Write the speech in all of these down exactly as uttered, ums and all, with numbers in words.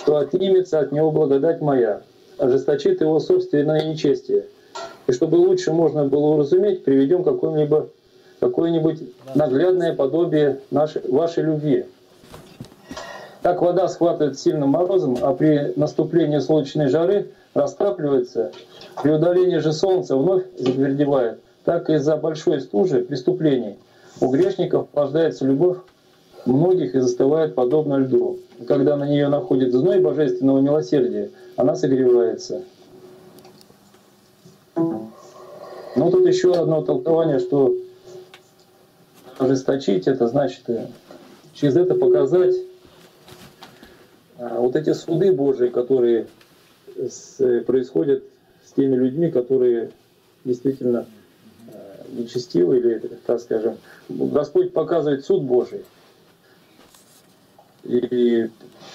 что отнимется от него благодать моя, ожесточит его собственное нечестие. И чтобы лучше можно было уразуметь, приведем какое-нибудь какое-нибудь наглядное подобие нашей, вашей любви. Так вода схватывает сильным морозом, а при наступлении солнечной жары растапливается, при удалении же солнца вновь затвердевает. Так и из-за большой стужи преступлений у грешников охлаждается любовь многих и застывает подобно льду. Когда на нее находит зной божественного милосердия, она согревается. Ну тут еще одно толкование, что ожесточить, это значит через это показать вот эти суды Божии, которые происходят с теми людьми, которые действительно нечестивы, или, так скажем, Господь показывает суд Божий. И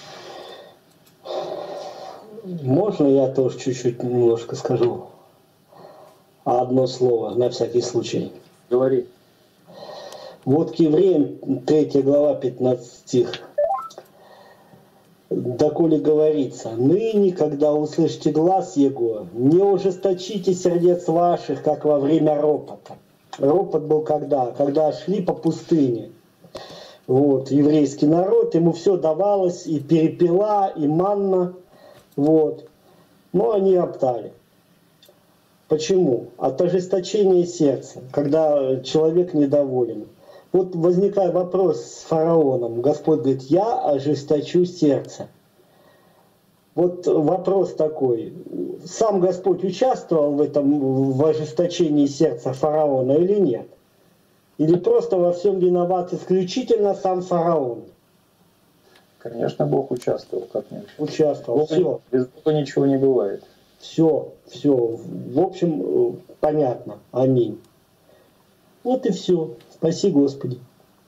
можно я тоже чуть-чуть немножко скажу? Одно слово, на всякий случай. Говори. Вот к Евреям, третья глава, пятнадцатый стих. Доколе говорится: «Ныне, когда услышите глас Его, не ужесточите сердец ваших, как во время ропота». Ропот был когда? Когда шли по пустыне. Вот, еврейский народ, ему все давалось, и перепела, и манна. Вот. Но они роптали. Почему? От ожесточения сердца, когда человек недоволен. Вот возникает вопрос с фараоном. Господь говорит: я ожесточу сердце. Вот вопрос такой. Сам Господь участвовал в этом, в ожесточении сердца фараона или нет? Или просто во всем виноват исключительно сам фараон? Конечно, Бог участвовал как-нибудь. Участвовал. Бог, все. Без Бога ничего не бывает. Все, все. В общем, понятно. Аминь. Вот и все. Спаси Господи.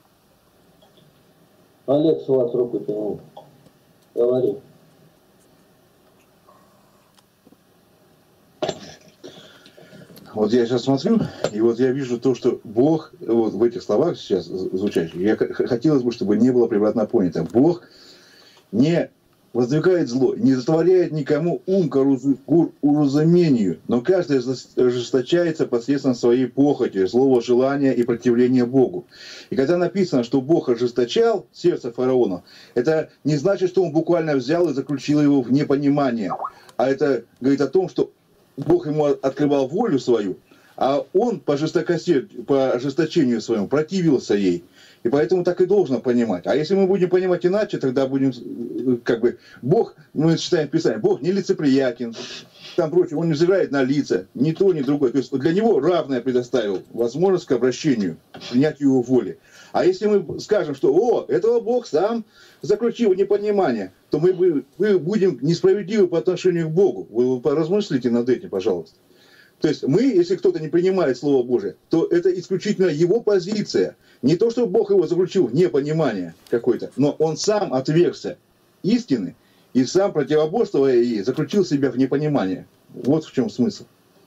Олег, с вас руку тянул. Говори. Вот я сейчас смотрю, и вот я вижу то, что Бог, вот в этих словах сейчас звучащих, я хотелось бы, чтобы не было превратно понято. Бог не воздвигает зло, не затворяет никому ум к уразумению, но каждый ожесточается посредством своей похоти, злого желания и противления Богу. И когда написано, что Бог ожесточал сердце фараона, это не значит, что он буквально взял и заключил его в непонимание, а это говорит о том, что Бог ему открывал волю свою, а он по, по ожесточению своему противился ей. И поэтому так и должно понимать. А если мы будем понимать иначе, тогда будем, как бы, Бог, мы читаем в Писании, Бог нелицеприятен, там прочее, он не взирает на лица, ни то, ни другое. То есть для него равное предоставил возможность к обращению, к принятию его воли. А если мы скажем, что о, этого Бог сам заключил непонимание, то мы, мы будем несправедливы по отношению к Богу. Вы поразмыслите над этим, пожалуйста. То есть мы, если кто-то не принимает Слово Божие, то это исключительно его позиция. Не то, что Бог его заключил в непонимание какое-то, но он сам отвергся истины и сам, противоборствуя ей, заключил себя в непонимание. Вот в чем смысл.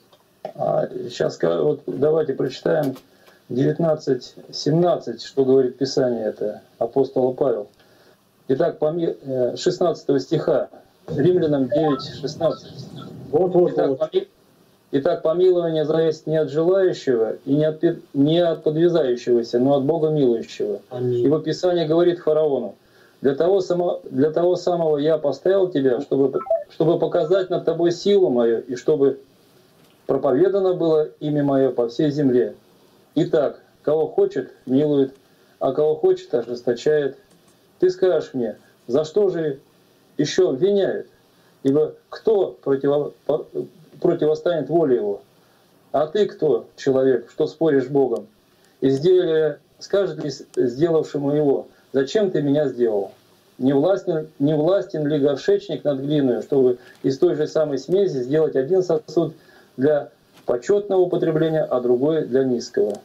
А сейчас вот давайте прочитаем девятнадцать семнадцать, что говорит Писание, это апостола Павел. Итак, шестнадцатого стиха, Римлянам девять шестнадцать. Вот, вот, Итак, вот. Итак, помилование зависит не от желающего и не от, не от подвязающегося, но от Бога милующего. Аминь. Ибо Писание говорит фараону: для того, само, для того самого я поставил тебя, чтобы, чтобы показать над тобой силу мою, и чтобы проповедано было имя мое по всей земле. Итак, кого хочет, милует, а кого хочет, ожесточает. Ты скажешь мне: за что же еще обвиняют? Ибо кто противо, противостанет воле его? А ты кто, человек, что споришь с Богом? И сделали, скажет ли сделавшему его: зачем ты меня сделал? Не властен, не властен ли горшечник над глиной, чтобы из той же самой смеси сделать один сосуд для почетного употребления, а другой для низкого?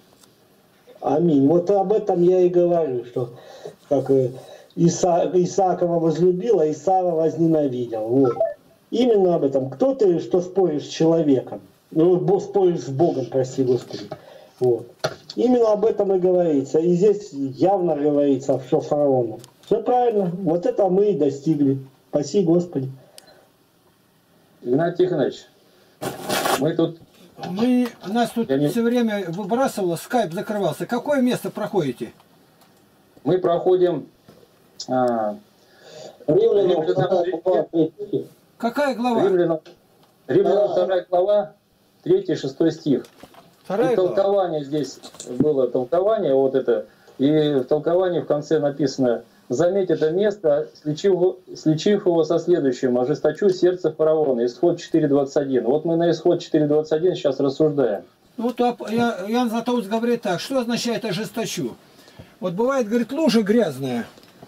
Аминь. Вот об этом я и говорю, что как Иса, Исаакова возлюбил, а Исава возненавидел. Вот. Именно об этом. Кто ты, что споришь с человеком? Ну, споришь с Богом, прости Господи. Вот. Именно об этом и говорится. И здесь явно говорится, что фараону. Все правильно. Вот это мы и достигли. Спаси Господи. Игнатий Тихонович, мы тут... Мы, нас тут не... все время выбрасывало, скайп закрывался. Какое место проходите? Мы проходим... А, Римлянам, Римлянам, какая глава? Римлянам, Римлянам вторая глава, третий, шестой стих. Вторая и глава. толкование здесь было, толкование вот это, и в толковании в конце написано: заметь это место, сличив, сличив его со следующим: ожесточу сердце фараона. Исход четыре двадцать один. Вот мы на исход четыре двадцать один сейчас рассуждаем. Вот Иоанн Златоуст говорит так: что означает ожесточу? Вот бывает, говорит, лужа грязная,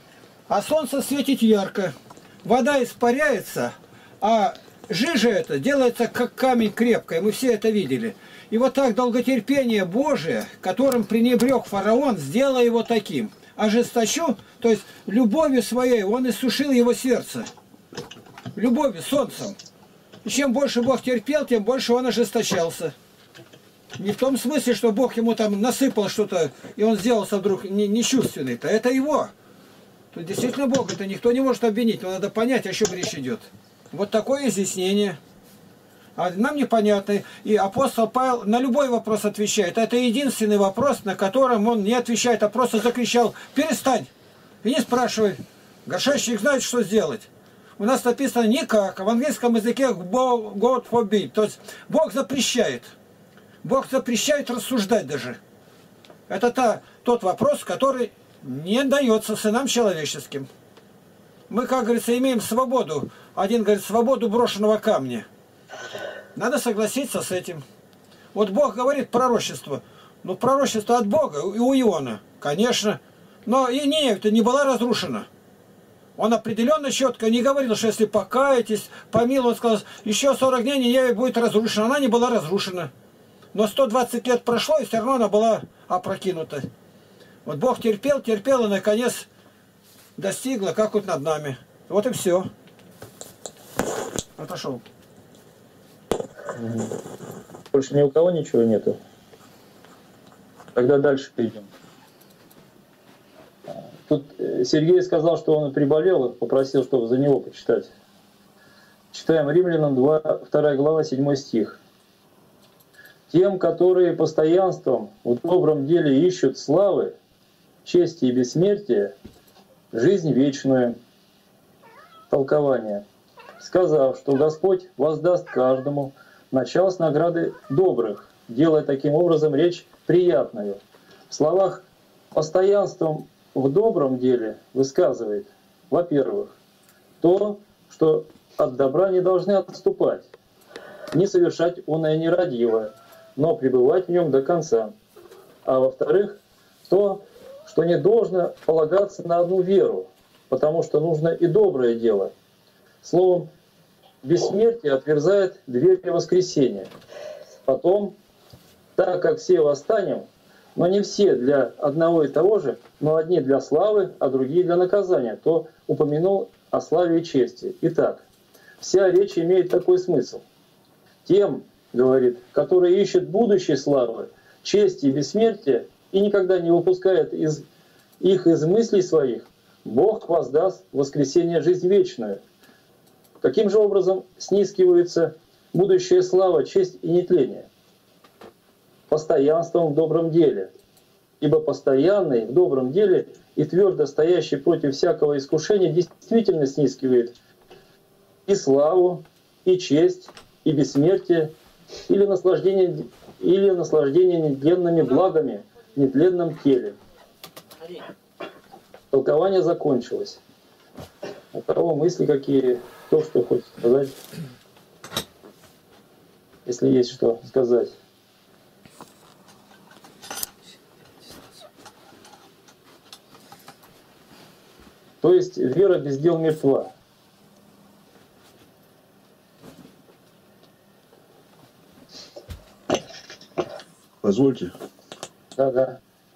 а солнце светит ярко, вода испаряется, а жижа это делается как камень крепкая, мы все это видели. И вот так долготерпение Божие, которым пренебрег фараон, сделало его таким. Ожесточу, то есть любовью своей он иссушил его сердце. Любовью, солнцем. И чем больше Бог терпел, тем больше он ожесточался. Не в том смысле, что Бог ему там насыпал что-то, и он сделался вдруг нечувственный-то. Это его. Тут действительно Бог, это никто не может обвинить, но надо понять, о чем речь идет. Вот такое изъяснение. А нам непонятно. И апостол Павел на любой вопрос отвечает. Это единственный вопрос, на котором он не отвечает, а просто закричал: перестань и не спрашивай. Горшечник знает, что сделать. У нас написано никак, а в английском языке God forbid. То есть Бог запрещает. Бог запрещает рассуждать даже. Это та, тот вопрос, который не дается сынам человеческим. Мы, как говорится, имеем свободу. Один говорит, свободу брошенного камня. Надо согласиться с этим. Вот Бог говорит пророчество. Ну, пророчество от Бога и у Иона, конечно. Но и Ниневия-то не была разрушена. Он определенно четко не говорил, что если покаетесь, помилуй, он сказал, еще сорок дней Ниневия будет разрушена. Она не была разрушена. Но сто двадцать лет прошло, и все равно она была опрокинута. Вот Бог терпел, терпел, и наконец достигла, как вот над нами. Вот и все. Отошел. Больше ни у кого ничего нету. Тогда дальше перейдем. Тут Сергей сказал, что он приболел, попросил, чтобы за него почитать. Читаем Римлянам вторая глава, седьмой стих. Тем, которые постоянством в добром деле ищут славы, чести и бессмертия, жизнь вечную. Толкование. Сказав, что Господь воздаст каждому начало с награды добрых, делая таким образом речь приятную. В словах «постоянством в добром деле» высказывает, во-первых, то, что от добра не должны отступать, не совершать оное нерадивое, но пребывать в нем до конца. А во-вторых, то, что не должно полагаться на одну веру, потому что нужно и доброе дело. Словом, бессмертие отверзает дверь воскресения. Потом, так как все восстанем, но не все для одного и того же, но одни для славы, а другие для наказания, то упомянул о славе и чести. Итак, вся речь имеет такой смысл. Тем, говорит, которые ищут будущей славы, чести и бессмертия, и никогда не выпускает из их из мыслей своих, Бог воздаст в воскресение жизнь вечную. Каким же образом снискивается будущая слава, честь и нетление? Постоянством в добром деле. Ибо постоянный в добром деле и твердо стоящий против всякого искушения действительно снискивает и славу, и честь, и бессмертие, или наслаждение, или наслаждение нетленными благами в нетленном теле. Толкование закончилось. У кого мысли какие, кто что хочет сказать, если есть что сказать. То есть вера без дел мертва. Позвольте. Да, да.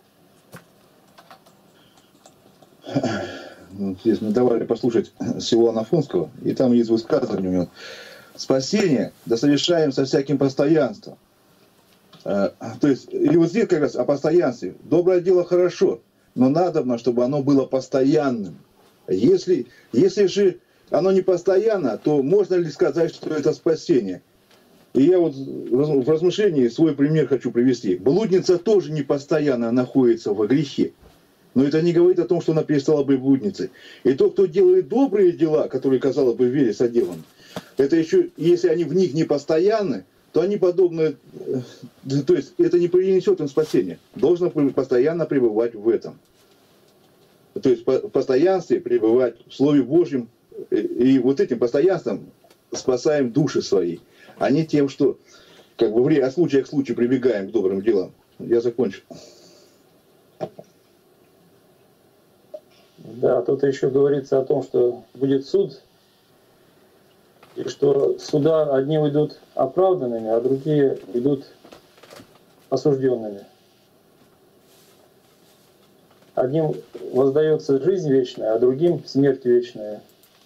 Здесь мы давали послушать Силуана Афонского, и там есть высказывание у него. Спасение да совершаем со всяким постоянством. То есть, или вот здесь как раз о постоянстве. Доброе дело хорошо, но надобно, чтобы оно было постоянным. Если, если же оно не постоянно, то можно ли сказать, что это спасение? И я вот в размышлении свой пример хочу привести. Блудница тоже не постоянно находится во грехе. Но это не говорит о том, что она перестала быть блудницей. И тот, кто делает добрые дела, которые, казалось бы, в вере соделаны, это еще, если они в них не постоянны, то они подобны, то есть это не принесет им спасения. Должно постоянно пребывать в этом. То есть в постоянстве пребывать в Слове Божьем. И вот этим постоянством спасаем души свои, а не тем, что как бы от случая к случаю прибегаем к добрым делам. Я закончу. Да, тут еще говорится о том, что будет суд, и что суда одни уйдут оправданными, а другие идут осужденными. Одним воздается жизнь вечная, а другим смерть вечная.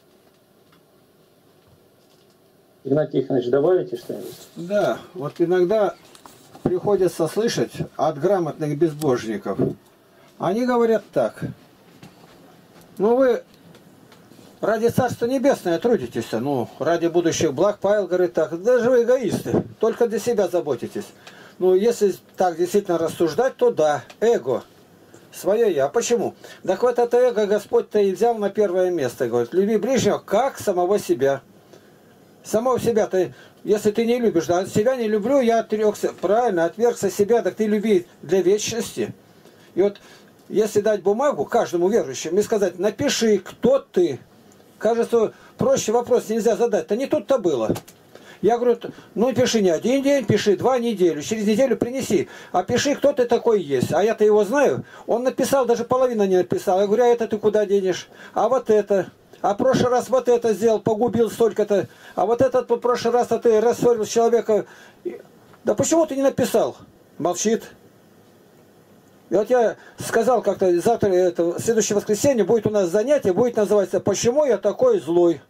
Игнатий Тихонович, добавите что-нибудь? Да, вот иногда приходится слышать от грамотных безбожников. Они говорят так. Ну вы ради Царства Небесного трудитесь, ну ради будущих благ. Павел говорит так, даже вы эгоисты, только для себя заботитесь. Ну если так действительно рассуждать, то да, эго, свое я. Почему? Так вот это эго Господь-то и взял на первое место. Говорит, люби ближнего как самого себя. Самого себя-то, если ты не любишь, да, себя не люблю, я отрекся, правильно, отвергся себя, так ты люби для вечности. И вот, если дать бумагу каждому верующему и сказать, напиши, кто ты. Кажется, проще вопрос нельзя задать, да не тут-то было. Я говорю, ну пиши не один день, пиши два недели, через неделю принеси. А пиши, кто ты такой есть. А я-то его знаю. Он написал, даже половину не написал. Я говорю, а это ты куда денешь? А вот это... А в прошлый раз вот это сделал, погубил столько-то. А вот этот в прошлый раз а ты рассорил человека. Да почему ты не написал? Молчит. И вот я сказал как-то, завтра, это, в следующее воскресенье будет у нас занятие, будет называться «Почему я такой злой?».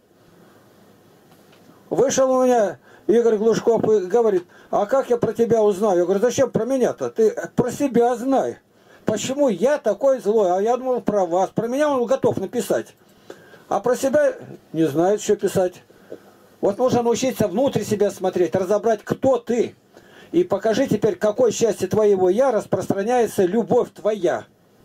Вышел у меня Игорь Глушков и говорит, а как я про тебя узнаю? Я говорю, зачем про меня-то? Ты про себя знай. Почему я такой злой? А я думал про вас. Про меня он готов написать. А про себя не знает, что писать. Вот нужно научиться внутрь себя смотреть, разобрать, кто ты. И покажи теперь, какое счастье твоего «я» распространяется любовь твоя.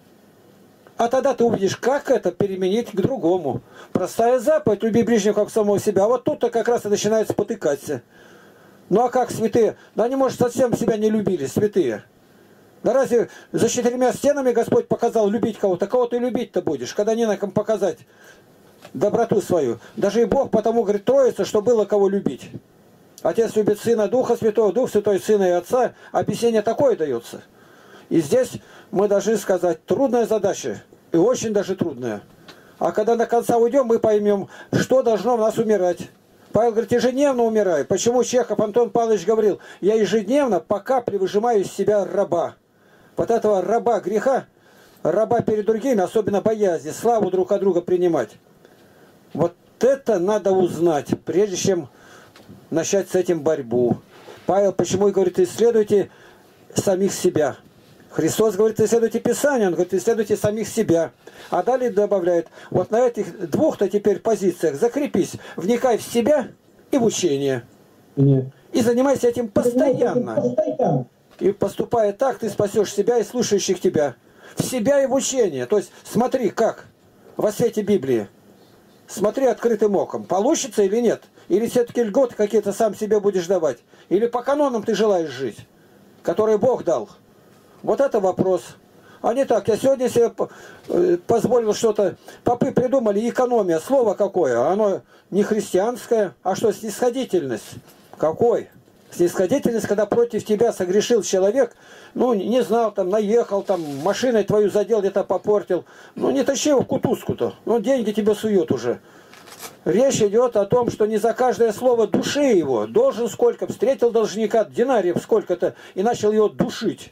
А тогда ты увидишь, как это переменить к другому. Простая заповедь, люби ближнего как самого себя. А вот тут-то как раз и начинает спотыкаться. Ну а как святые? Да они, может, совсем себя не любили, святые. Да разве за четырьмя стенами Господь показал любить кого-то? Кого ты любить-то будешь, когда не на ком показать доброту свою? Даже и Бог потому, говорит, Троица, что было кого любить. Отец любит Сына, Духа Святого, Дух Святой, Сына и Отца. Объяснение такое дается. И здесь мы должны сказать, трудная задача. И очень даже трудная. А когда до конца уйдем, мы поймем, что должно в нас умирать. Павел говорит, ежедневно умирай. Почему Чехов Антон Павлович говорил, я ежедневно по капле выжимаю из себя раба. Вот этого раба греха, раба перед другими, особенно боязни, славу друг от друга принимать. Вот это надо узнать, прежде чем начать с этим борьбу. Павел почему и говорит, исследуйте самих себя. Христос говорит, исследуйте Писание, он говорит, исследуйте самих себя. А далее добавляет, вот на этих двух-то теперь позициях закрепись, вникай в себя и в учение. Нет. И занимайся этим постоянно. И поступая так, ты спасешь себя и слушающих тебя. В себя и в учение. То есть смотри, как во свете Библии. Смотри открытым оком. Получится или нет? Или все-таки льготы какие-то сам себе будешь давать? Или по канонам ты желаешь жить, которые Бог дал? Вот это вопрос. А не так, я сегодня себе позволил что-то... Попы придумали экономия. Слово какое? Оно не христианское. А что, снисходительность? Какой? Снисходительность, когда против тебя согрешил человек, ну, не знал, там, наехал, там, машиной твою задел, где-то попортил. Ну, не тащи его в кутузку-то. Ну, деньги тебе сует уже. Речь идет о том, что не за каждое слово души его. Должен сколько, встретил должника, динариев сколько-то, и начал его душить.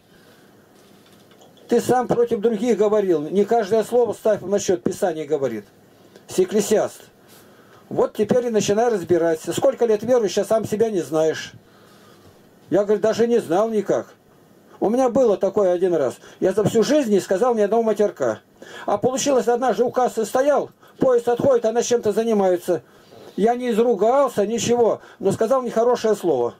Ты сам против других говорил. Не каждое слово ставь на счет, Писание говорит. Екклесиаст. Вот теперь и начинай разбираться. Сколько лет веруешь, а сам себя не знаешь. Я, говорю, даже не знал никак. У меня было такое один раз. Я за всю жизнь не сказал ни одного матерка. А получилось, однажды у кассы стоял, поезд отходит, она чем-то занимается. Я не изругался, ничего, но сказал нехорошее слово.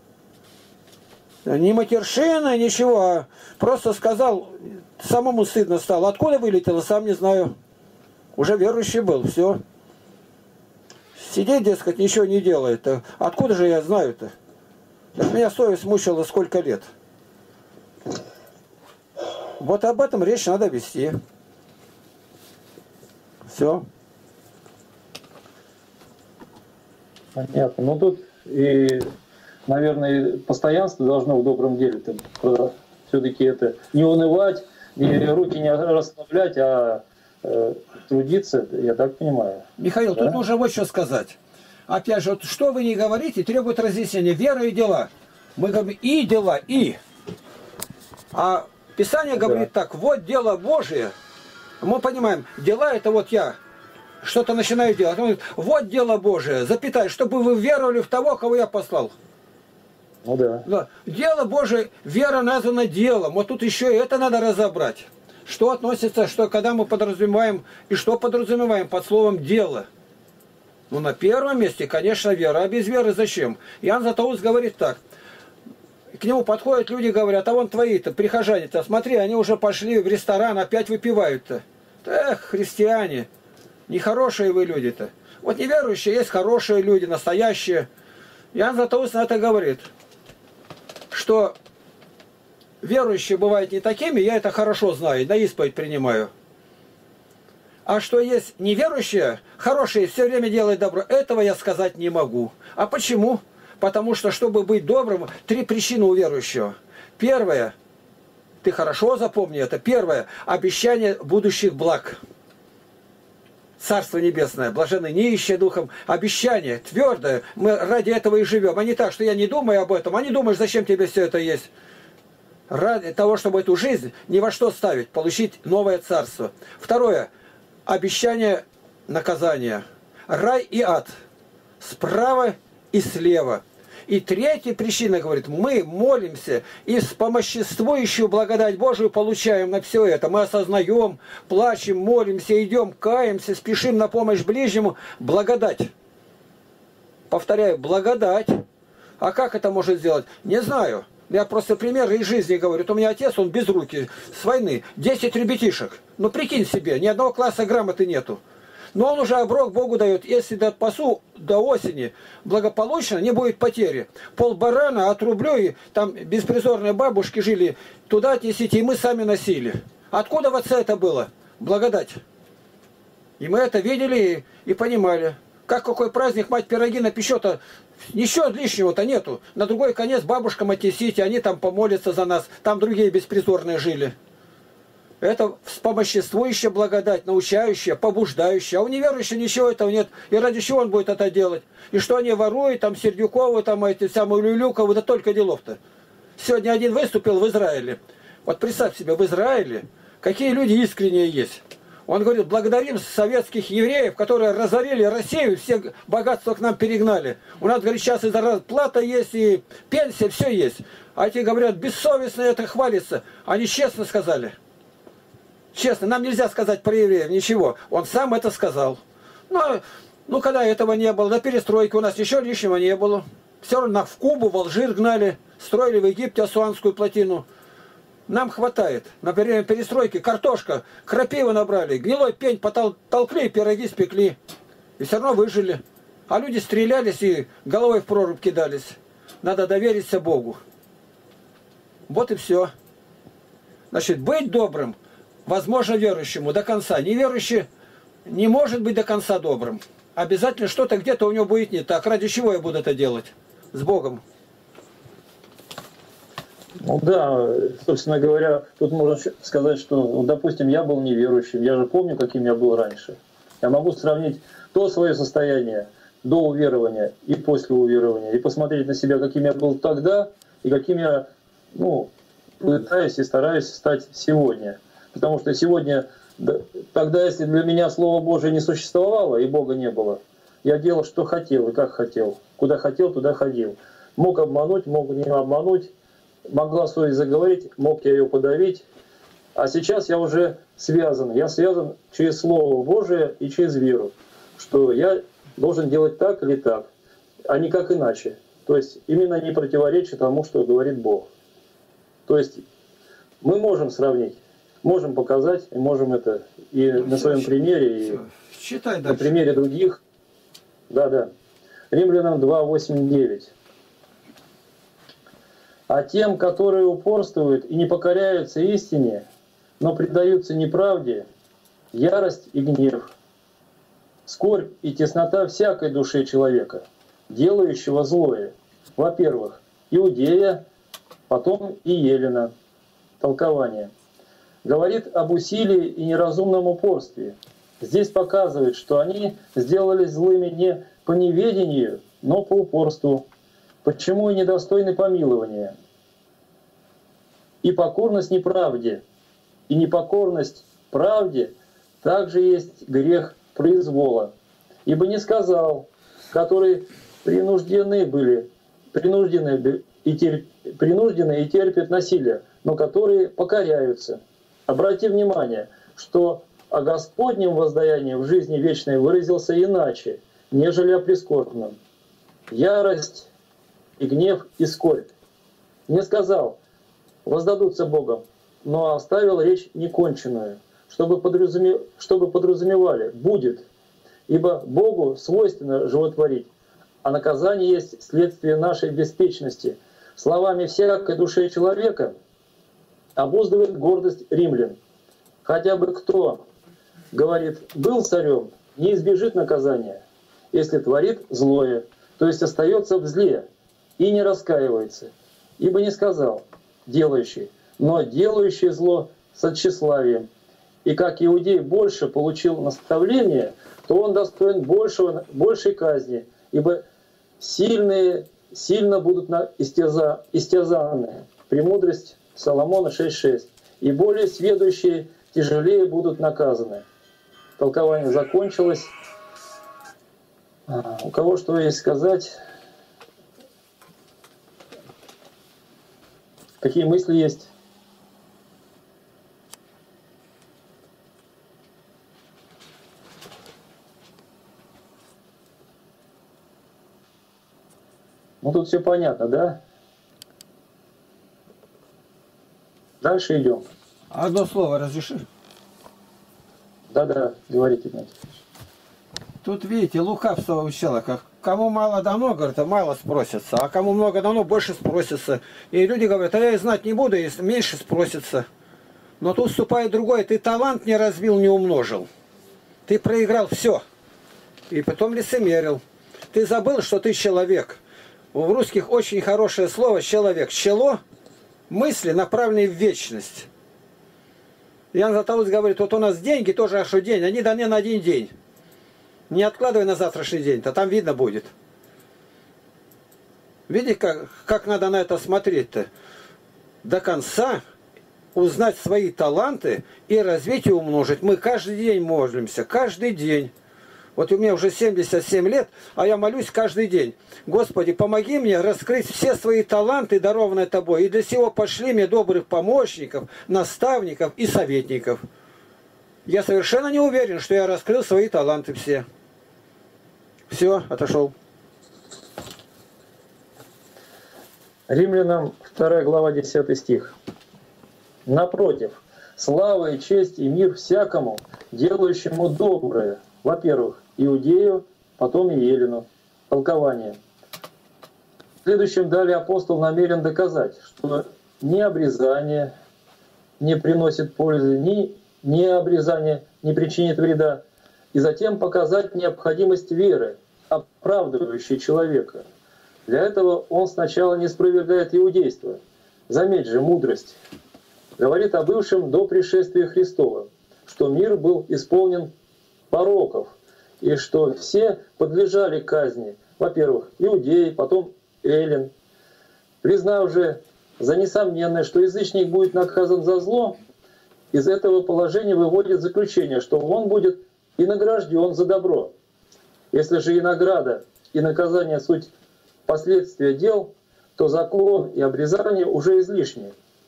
Не матершина, ничего, а просто сказал, самому стыдно стало. Откуда вылетело, сам не знаю. Уже верующий был, все. Сидеть, дескать, ничего не делает. Откуда же я знаю-то? Меня совесть мучила сколько лет. Вот об этом речь надо вести. Все. Понятно. Ну тут и, наверное, постоянство должно в добром деле. Все-таки это не унывать, не, руки не расслаблять, а э, трудиться, я так понимаю. Михаил, да? Тут нужно вот что сказать. Опять же, вот что вы не говорите, требует разъяснения. Вера и дела. Мы говорим и дела, и. А Писание да. говорит так, вот дело Божие. Мы понимаем, дела это вот я что-то начинаю делать. Он говорит, вот дело Божие, запятай, чтобы вы веровали в того, кого я послал. Ну да. да. Дело Божие, вера названа делом. Вот тут еще и это надо разобрать. Что относится, что когда мы подразумеваем, и что подразумеваем под словом дело. Ну, на первом месте, конечно, вера. А без веры зачем? Иоанн Златоуст говорит так. К нему подходят люди, говорят, а вон твои-то, прихожане-то, смотри, они уже пошли в ресторан, опять выпивают-то. Эх, христиане, нехорошие вы люди-то. Вот неверующие есть хорошие люди, настоящие. Иоанн Златоуст на это говорит, что верующие бывают не такими, я это хорошо знаю, на исповедь принимаю. А что есть неверующие, хорошие, все время делают добро, этого я сказать не могу. А почему? Потому что, чтобы быть добрым, три причины у верующего. Первое, ты хорошо запомни это, первое, обещание будущих благ. Царство Небесное, блаженны неищие духом, обещание твердое, мы ради этого и живем. А не так, что я не думаю об этом, а не думаешь, зачем тебе все это есть. Ради того, чтобы эту жизнь ни во что ставить, получить новое царство. Второе, обещание наказания. Рай и ад. Справа и слева. И третья причина, говорит, мы молимся и вспомоществующую благодать Божию получаем на все это. Мы осознаем, плачем, молимся, идем, каемся, спешим на помощь ближнему. Благодать. Повторяю, благодать. А как это может сделать? Не знаю. Я просто пример из жизни говорю. У меня отец, он без руки, с войны. десять ребятишек. Ну прикинь себе, ни одного класса грамоты нету. Но он уже оброк Богу дает. Если до пасу до осени благополучно, не будет потери. Пол барана отрублю, и там беспризорные бабушки жили. Туда отнесите, и мы сами носили. Откуда в отце это было? Благодать. И мы это видели и, и понимали. Как какой праздник, мать пироги напечет, а ничего лишнего-то нету. На другой конец бабушкам отнесите, они там помолятся за нас. Там другие беспризорные жили. Это вспомоществующая благодать, научающая, побуждающая. А у неверующего ничего этого нет. И ради чего он будет это делать? И что они воруют, там Сердюковы, там эти самые Люлюковы, да только делов-то. Сегодня один выступил в Израиле. Вот представь себе, в Израиле какие люди искренние есть. Он говорит, благодарим советских евреев, которые разорили Россию, все богатства к нам перегнали. У нас, говорит, сейчас и зарплата есть, и пенсия, все есть. А эти говорят, бессовестно это хвалится. Они честно сказали. Честно, нам нельзя сказать про евреев ничего. Он сам это сказал. Но, ну, когда этого не было, на перестройке у нас ничего лишнего не было. Все равно в Кубу, в Алжир гнали, строили в Египте Асуанскую плотину. Нам хватает. Например, перестройки, картошка, крапива набрали, гнилой пень потолкли, пироги спекли. И все равно выжили. А люди стрелялись и головой в прорубь кидались. Надо довериться Богу. Вот и все. Значит, быть добрым возможно верующему до конца. Неверующий не может быть до конца добрым. Обязательно что-то где-то у него будет не так. Ради чего я буду это делать? С Богом. Ну да, собственно говоря, тут можно сказать, что, вот, допустим, я был неверующим, я же помню, каким я был раньше. Я могу сравнить то свое состояние до уверования и после уверования, и посмотреть на себя, каким я был тогда, и каким я, ну, пытаюсь и стараюсь стать сегодня. Потому что сегодня, тогда, если для меня Слово Божие не существовало и Бога не было, я делал, что хотел и как хотел. Куда хотел, туда ходил. Мог обмануть, мог не обмануть. Могла совесть заговорить, мог я ее подавить. А сейчас я уже связан. Я связан через Слово Божие и через веру, что я должен делать так или так, а не как иначе. То есть именно не противоречит тому, что говорит Бог. То есть мы можем сравнить, можем показать, и можем это и ну, на своем примере, и Считай на примере других. Да, да. Римлянам два, восемь, девять. А тем, которые упорствуют и не покоряются истине, но предаются неправде, ярость и гнев, скорбь и теснота всякой души человека, делающего злое. Во-первых, Иудея, потом и Елена. Толкование. Говорит об усилии и неразумном упорстве. Здесь показывает, что они сделались злыми не по неведению, но по упорству. Почему и недостойны помилования? И покорность неправде, и непокорность правде также есть грех произвола. Ибо не сказал, которые принуждены были, принуждены и, терп, принуждены и терпят насилие, но которые покоряются. Обрати внимание, что о Господнем воздаянии в жизни вечной выразился иначе, нежели о прискорбном. Ярость и гнев и скорбь. Не сказал, воздадутся Богом, но оставил речь неконченную, чтобы, подразуме... чтобы подразумевали, будет, ибо Богу свойственно животворить, а наказание есть следствие нашей беспечности. Словами всякой душе человека обуздывает гордость римлян. Хотя бы кто, говорит, был царем, не избежит наказания, если творит злое, то есть остается в зле и не раскаивается. Ибо не сказал делающий, но делающий зло с тщеславием. И как иудей больше получил наставление, то он достоин большего, большей казни, ибо сильные сильно будут истяза, истязаны. Премудрость Соломона шесть шесть. И более сведущие тяжелее будут наказаны. Толкование закончилось. У кого что есть сказать? Какие мысли есть? Ну тут все понятно, да? Дальше идем. Одно слово разреши. Да-да, говорите, Игнатий. Тут, видите, лукавство у человека. Кому мало дано, говорит, мало спросится. А кому много дано, больше спросится. И люди говорят, а я и знать не буду, если меньше спросится. Но тут вступает другое. Ты талант не развил, не умножил. Ты проиграл все. И потом лицемерил. Ты забыл, что ты человек. В русских очень хорошее слово «человек». «Чело» – мысли, направленные в вечность. Ян Златоуст говорит, вот у нас деньги тоже аж день, они даны на один день. Не откладывай на завтрашний день-то, там видно будет. Видите, как, как надо на это смотреть-то? До конца узнать свои таланты и развить и умножить. Мы каждый день молимся, каждый день. Вот у меня уже семьдесят семь лет, а я молюсь каждый день. Господи, помоги мне раскрыть все свои таланты, дарованные Тобой, и для сего пошли мне добрых помощников, наставников и советников. Я совершенно не уверен, что я раскрыл свои таланты все. Все, отошел. Римлянам вторая глава, десятый стих. Напротив, слава и честь и мир всякому, делающему доброе. Во-первых, Иудею, потом и Елену. Толкование. В следующем далее апостол намерен доказать, что ни обрезание не приносит пользы, ни, ни обрезание не причинит вреда, и затем показать необходимость веры, оправдывающей человека. Для этого он сначала не спровергает иудейство. Заметь же, мудрость. Говорит о бывшем до пришествия Христова, что мир был исполнен пороков, и что все подлежали казни. Во-первых, иудеи, потом Эллин. Признав же за несомненное, что язычник будет наказан за зло, из этого положения выводит заключение, что он будет и награжден за добро. Если же и награда, и наказание суть последствия дел, то закон и обрезание уже излишни.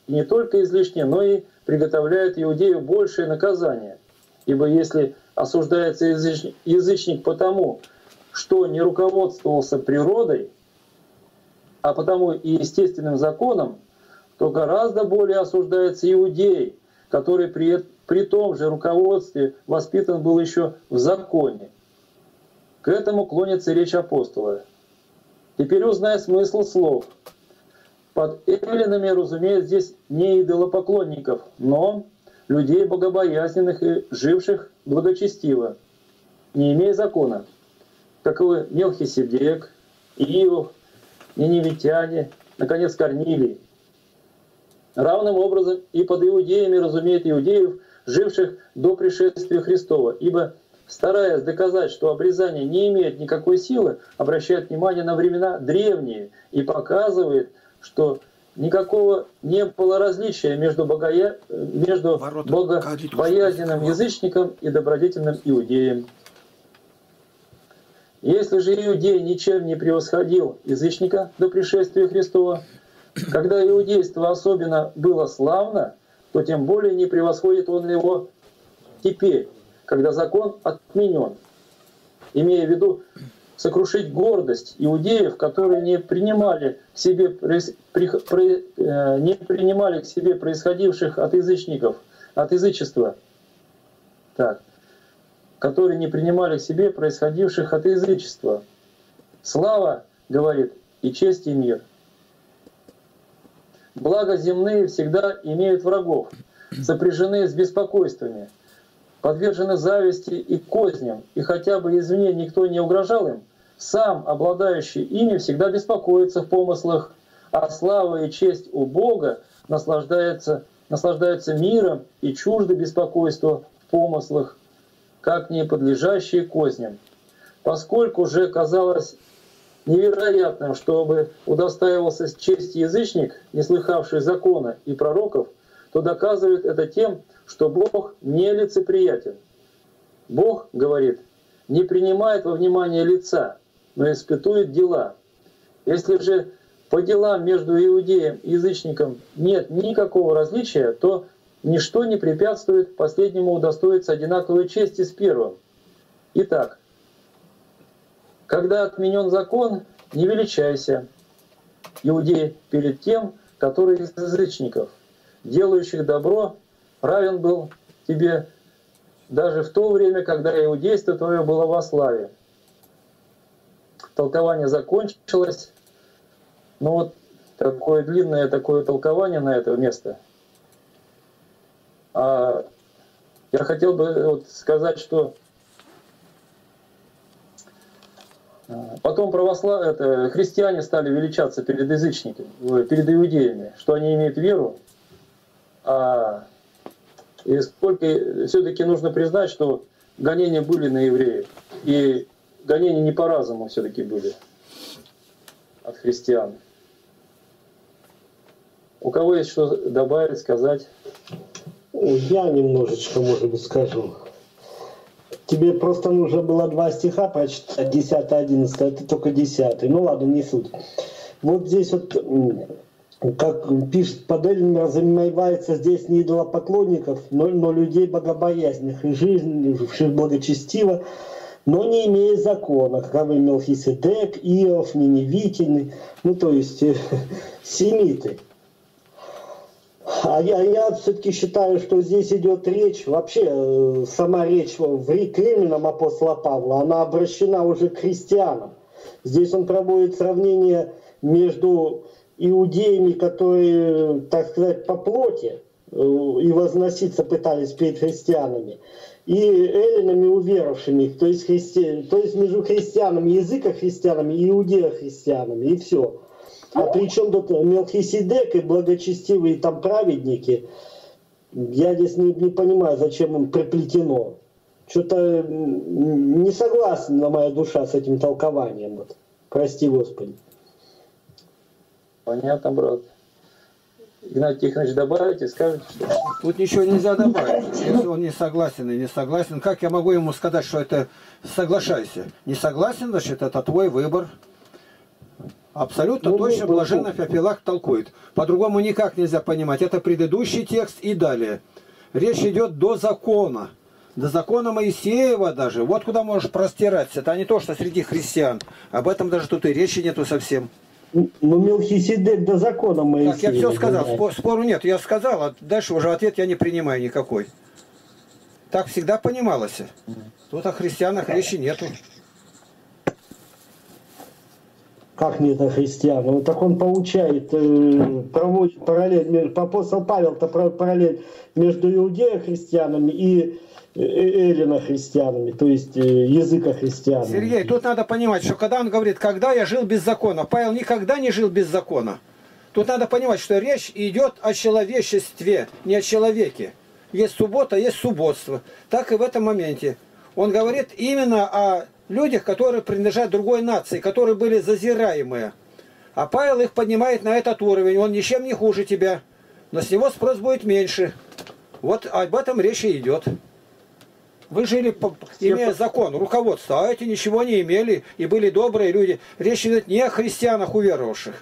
и не только излишне, но и приготовляет иудею большее наказание. Ибо если осуждается язычник потому, что не руководствовался природой, а потому и естественным законом, то гораздо более осуждается иудей, который при, при том же руководстве воспитан был еще в законе. К этому клонится речь апостола. Теперь узнай смысл слов. Под эллинами, разумеется, здесь не идолопоклонников, но людей богобоязненных и живших благочестиво, не имея закона, каковы Мелхиседек, Иов, ниневитяне, наконец, Корнилий. Равным образом и под иудеями разумеет иудеев, живших до пришествия Христова, ибо, стараясь доказать, что обрезание не имеет никакой силы, обращает внимание на времена древние и показывает, что никакого не было различия между, богоя... между богобоязненным язычником и добродетельным иудеем. Если же иудей ничем не превосходил язычника до пришествия Христова, когда иудейство особенно было славно, то тем более не превосходит он его теперь, когда закон отменен, имея в виду сокрушить гордость иудеев, которые не принимали к себе, не принимали к себе происходивших от язычников, от язычества, так, которые не принимали к себе происходивших от язычества. Слава, говорит, и честь, и мир. Благо земные всегда имеют врагов, сопряжены с беспокойствами, подвержены зависти и козням, и хотя бы извне никто не угрожал им, сам, обладающий ими, всегда беспокоится в помыслах, а слава и честь у Бога наслаждается, наслаждаются миром и чужды беспокойства в помыслах, как не подлежащие козням. Поскольку же казалось невероятным, чтобы удостаивался чести язычник, не слыхавший закона и пророков, то доказывает это тем, что Бог не лицеприятен. Бог, говорит, не принимает во внимание лица, но испытует дела. Если же по делам между иудеем и язычником нет никакого различия, то ничто не препятствует последнему удостоиться одинаковой чести с первым. Итак, когда отменен закон, не величайся, иудей, перед тем, который из язычников, делающих добро, равен был тебе даже в то время, когда иудейство твое было во славе. Толкование закончилось, но вот такое длинное такое толкование на это место. А я хотел бы вот сказать, что потом православ... это, христиане стали величаться перед язычниками, перед иудеями, что они имеют веру. А и сколько все-таки нужно признать, что гонения были на евреев. И гонения не по разуму все-таки были от христиан. У кого есть что добавить, сказать? Я немножечко, может быть, скажу. Тебе просто нужно было два стиха прочитать, десятый, одиннадцатый, а ты только десятый. Ну ладно, не суть. Вот здесь вот, как пишет Паделин, разумевается здесь не идолопоклонников, но, но людей богобоязненных и жизнь благочестиво, но не имея закона, как и Мелхиседек, Иов, Ниневитин, ну то есть семиты. А я, я все-таки считаю, что здесь идет речь, вообще сама речь в к римлянам апостола Павла, она обращена уже к христианам. Здесь он проводит сравнение между иудеями, которые, так сказать, по плоти и возноситься пытались перед христианами, и эллинами, уверовавшими, то есть, христи... то есть между христианами, языка христианами и иудея христианами, и все. А при чем тут Мелхиседек и благочестивые там праведники, я здесь не, не понимаю, зачем им приплетено. Что-то не согласна моя душа с этим толкованием. Вот. Прости, Господи. Понятно, брат. Игнатий Тихонович, добавите, скажете, что... Тут ничего нельзя добавить. Если он не согласен и не согласен, как я могу ему сказать, что это соглашайся? Не согласен, значит, это твой выбор. Абсолютно Ну, точно ну, блаженный ну. Феофилакт толкует. По-другому никак нельзя понимать. Это предыдущий текст и далее. Речь идет до закона. До закона Моисеева даже. Вот куда можешь простираться. Это не то, что среди христиан. Об этом даже тут и речи нету совсем. Ну, Мелхиседек до закона Моисеева. Так, я все сказал. да. Спор- Спору нет. Я сказал, а дальше уже ответ я не принимаю никакой. Так всегда понималось. Тут о христианах речи нету. Как не это христиан? Ну, так он получает, э, проводит параллель, между- апостол Павел-то проводит параллель между иудео-христианами и э, эллино-христианами, то есть э, языко-христианами. Сергей, тут надо понимать, что когда он говорит, когда я жил без закона, Павел никогда не жил без закона. Тут надо понимать, что речь идет о человечестве, не о человеке. Есть суббота, есть субботство. Так и в этом моменте. Он говорит именно о людях, которые принадлежат другой нации, которые были зазираемые. А Павел их поднимает на этот уровень. Он ничем не хуже тебя. Но с него спрос будет меньше. Вот об этом речь и идет. Вы жили, по- имея закон, руководство, а эти ничего не имели и были добрые люди. Речь идет не о христианах уверовавших.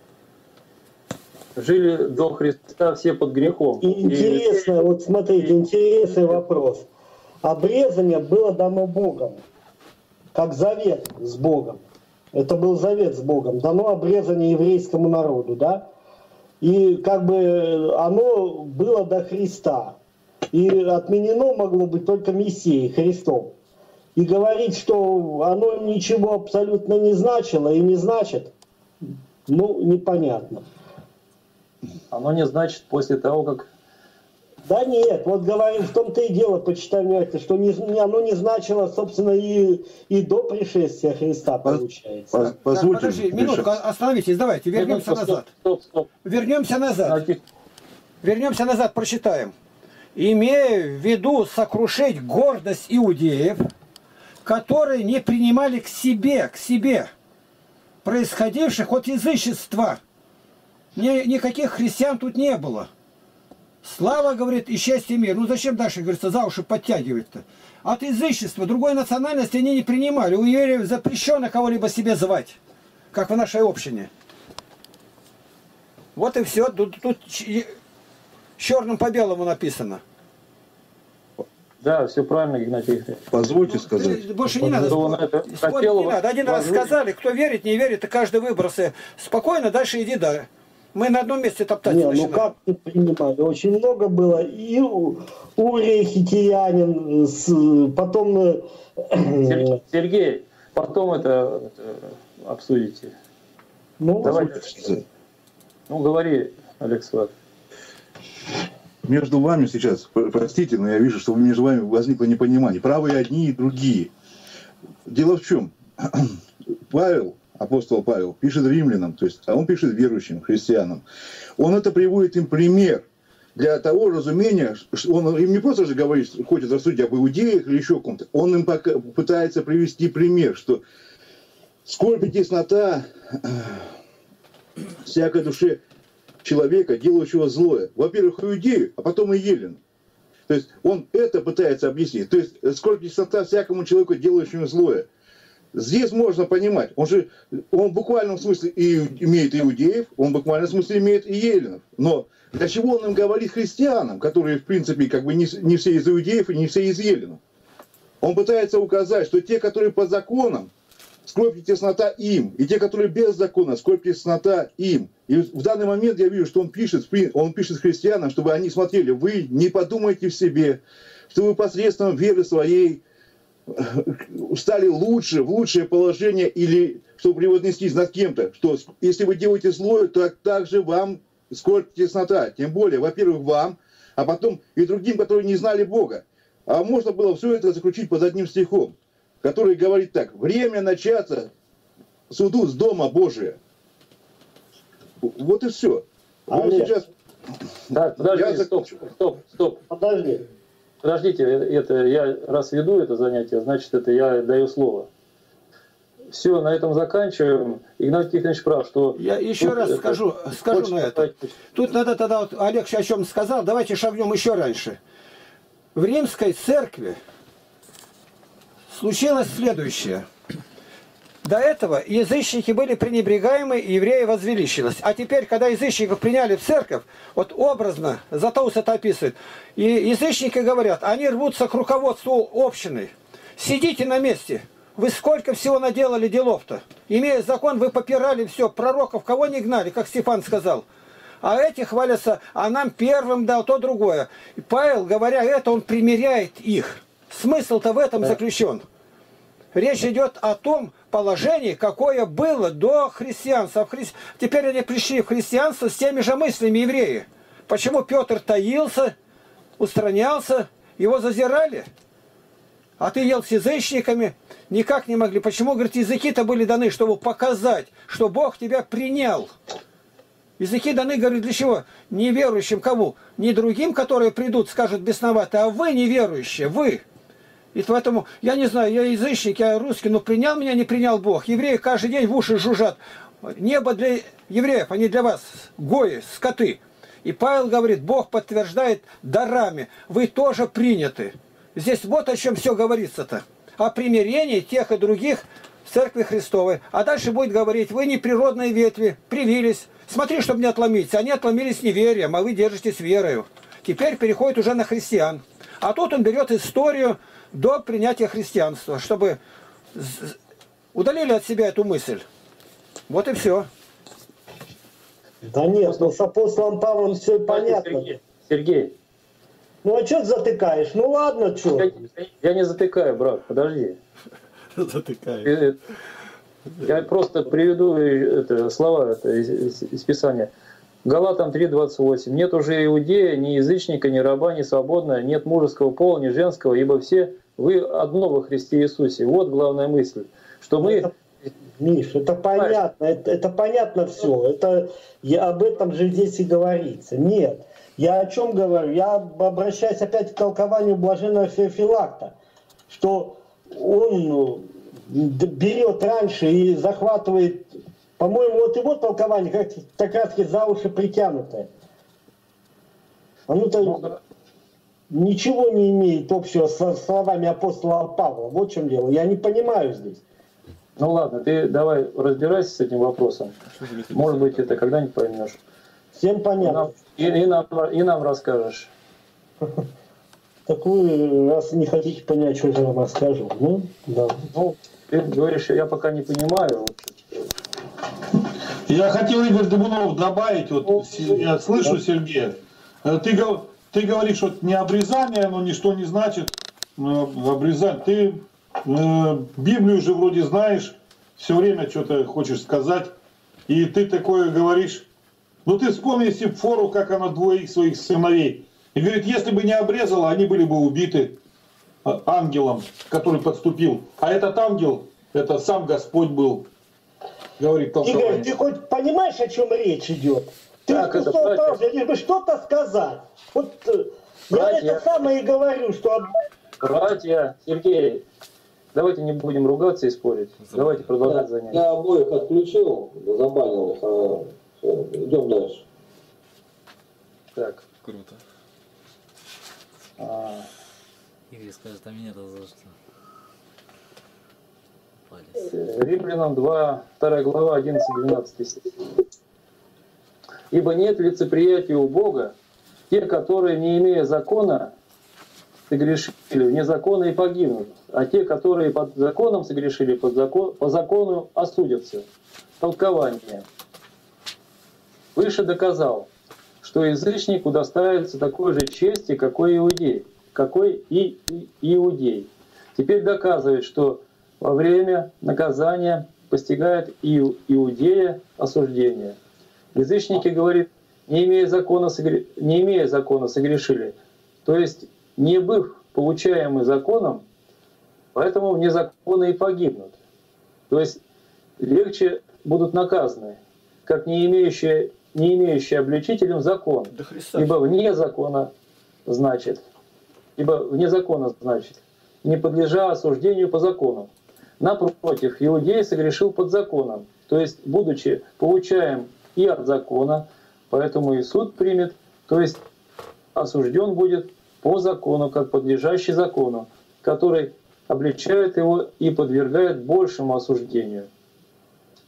Жили до Христа все под грехом. И интересно, вот смотрите, интересный вопрос. Обрезание было дано Богом, как завет с Богом. Это был завет с Богом. Дано обрезание еврейскому народу, да? И как бы оно было до Христа. И отменено могло быть только Мессией, Христом. И говорить, что оно ничего абсолютно не значило и не значит, ну, непонятно. Оно не значит после того, как... Да нет, вот говорим, в том-то и дело, почитай внимательно, что не, не- оно не значило, собственно, и, и до пришествия Христа, получается. Поз- Так, Позвольте подожди, решать. минутку, остановитесь, давайте, вернемся Минутку, назад. Стоп, стоп, стоп. Вернемся На назад. тех- Вернемся назад, прочитаем. Имея в виду сокрушить гордость иудеев, которые не принимали к себе, к себе, происходивших от язычества. Ни- никаких христиан тут не было. Слава, говорит, и счастье мир. Ну зачем дальше, говорится, за уши подтягивать-то? От язычества, другой национальности они не принимали. У евреев запрещено кого-либо себе звать, как в нашей общине. Вот и все. Тут, тут ч- черным по белому написано. Да, все правильно, Игнатий Игоревич. Позвольте сказать. Э, Больше не надо Что он спорить. это Спорить хотел не надо. Один раз возложить. сказали, кто верит, не верит, и каждый выброс. Спокойно, дальше иди, да. Мы на одном месте топтать Не, ну начинаем. как не принимали? Очень много было. И у- Урия Хитиянин, с, потом... э, Сер- Сергей, потом это, это обсудите. ну, Давай. Позвольте сказать. Ну, говори, Алекс Ват. Между вами сейчас, пр- простите, но я вижу, что между вами возникло непонимание. Правы и одни, и другие. Дело в чем? Павел, апостол Павел, пишет римлянам, то есть, а он пишет верующим, христианам. Он это приводит им пример для того разумения, что он им не просто же говорит, что хочет рассудить об иудеях или еще о ком-то. Он им пока пытается привести пример, что скорбь и теснота э, всякой душе человека, делающего злое. Во-первых, иудею, а потом и елену. То есть он это пытается объяснить. То есть скорбь и теснота всякому человеку, делающему злое. Здесь можно понимать, он же он в буквальном смысле и имеет иудеев, он в буквальном смысле имеет и еленов. Но для чего он им говорит христианам, которые, в принципе, как бы не, не все из иудеев и не все из еленов? Он пытается указать, что те, которые по законам, скорбь и теснота им, и те, которые без закона, скорбь и теснота им. И в данный момент я вижу, что он пишет, он пишет христианам, чтобы они смотрели, вы не подумайте в себе, что вы посредством веры своей стали лучше, в лучшее положение, или чтобы превознестись над кем-то, что если вы делаете злое, то также вам скорбь, теснота. Тем более, во-первых, вам, а потом и другим, которые не знали Бога. А можно было все это заключить под одним стихом, который говорит так: время начаться суду с дома Божия. Вот и все. Вот Олег. сейчас... Так, подожди, Я стоп, закончу. стоп, стоп. подожди. Подождите, это я раз веду это занятие, значит, это я даю слово. Все, на этом заканчиваем. Игнатий Тихонович прав, что... Я еще тут раз это- скажу, скажу Хочешь на это. сказать? Тут надо тогда, вот Олег о чем сказал, давайте шагнем еще раньше. В римской церкви случилось следующее. До этого язычники были пренебрегаемы, и евреи возвеличились. А теперь, когда язычников приняли в церковь, вот образно, Златоуст это описывает, и язычники говорят, они рвутся к руководству общины. Сидите на месте. Вы сколько всего наделали делов-то? Имея закон, вы попирали все, пророков кого не гнали, как Стефан сказал. А эти хвалятся, а нам первым дал то другое. И Павел, говоря это, он примиряет их. Смысл-то в этом заключен. Речь идет о том положении, какое было до христианства. Теперь они пришли в христианство с теми же мыслями евреи. Почему Петр таился, устранялся, его зазирали? А ты ел с язычниками, никак не могли. Почему, говорит, языки-то были даны, чтобы показать, что Бог тебя принял? Языки даны, говорит, для чего? Неверующим кому? Не другим, которые придут, скажут бесновато, а вы неверующие, вы. И поэтому, я не знаю, я язычник, я русский, но принял меня, не принял Бог. Евреи каждый день в уши жужжат. Небо для евреев, а не для вас, гои, скоты. И Павел говорит, Бог подтверждает дарами, вы тоже приняты. Здесь вот о чем все говорится-то. О примирении тех и других в Церкви Христовой. А дальше будет говорить, вы не природные ветви, привились. Смотри, чтобы не отломиться. Они отломились неверием, а вы держитесь верою. Теперь переходит уже на христиан. А тут он берет историю до принятия христианства, чтобы удалили от себя эту мысль. Вот и все. Да нет, ну с апостолом Павлом все понятно. Сергей, Сергей. Ну а что ты затыкаешь? Ну ладно, что? Я, я не затыкаю, брат, подожди. Затыкаю. Я просто приведу это, слова это, из, из Писания. Галатам три двадцать восемь. Нет уже иудея, ни язычника, ни раба, ни свободного, нет мужеского пола, ни женского, ибо все вы одно во Христе Иисусе. Вот главная мысль. Что мы... Это, Миш, это понятно, это, это понятно все. Это, я, об этом же здесь и говорится. Нет. Я о чем говорю? Я обращаюсь опять к толкованию блаженного Феофилакта, что он ну, берет раньше и захватывает, по-моему, вот его толкование как, как раз за уши притянутое. Оно-то ну, ничего не имеет общего со словами апостола Павла. Вот в чем дело. Я не понимаю здесь. Ну ладно, ты давай разбирайся с этим вопросом. Может быть, это когда-нибудь поймешь. Всем понятно. И нам, и, и, нам, и нам расскажешь. Так вы, раз не хотите понять, что я вам расскажу. Ну, да. Ну, ты говоришь, я пока не понимаю. Я хотел, Игорь Дубунов, добавить, вот я слышу, Сергей, ты, ты говоришь, что не обрезание, но ничто не значит обрезать. Ты э, Библию же вроде знаешь, все время что-то хочешь сказать, и ты такое говоришь. Ну ты вспомни Сепфору, как она двоих своих сыновей. И говорит, если бы не обрезала, они были бы убиты ангелом, который подступил. А этот ангел, это сам Господь был. Говорит толкование. Игорь, ты хоть понимаешь, о чем речь идет? Ты так, это тоже, лишь бы что-то сказать. Вот братья, я это самое и говорю, что... Братья, Сергей, давайте не будем ругаться и спорить. Давайте продолжать я, занятие. Я обоих отключил, забанил их. А... Все, идем дальше. Так. Круто. А... Игорь скажет, а меня-то за что? Римлянам два, вторая глава, одиннадцать-двенадцать стих. Ибо нет лицеприятия у Бога, те, которые, не имея закона, согрешили вне закона и погибнут, а те, которые под законом согрешили, под закон, по закону осудятся. Толкование. Выше доказал, что язычник удостаивается такой же чести, какой иудей, какой и, и иудей. Теперь доказывает, что во время наказания постигает и иудея осуждение. Язычники, говорит, не имея закона, согре... не имея закона согрешили, то есть не быв получаемы законом, поэтому вне закона и погибнут. То есть легче будут наказаны, как не имеющие, не имеющие обличителем закон. Ибо вне закона значит, ибо вне закона значит, не подлежа осуждению по закону. Напротив, иудей согрешил под законом, то есть, будучи получаем и от закона, поэтому и суд примет, то есть осужден будет по закону, как подлежащий закону, который обличает его и подвергает большему осуждению.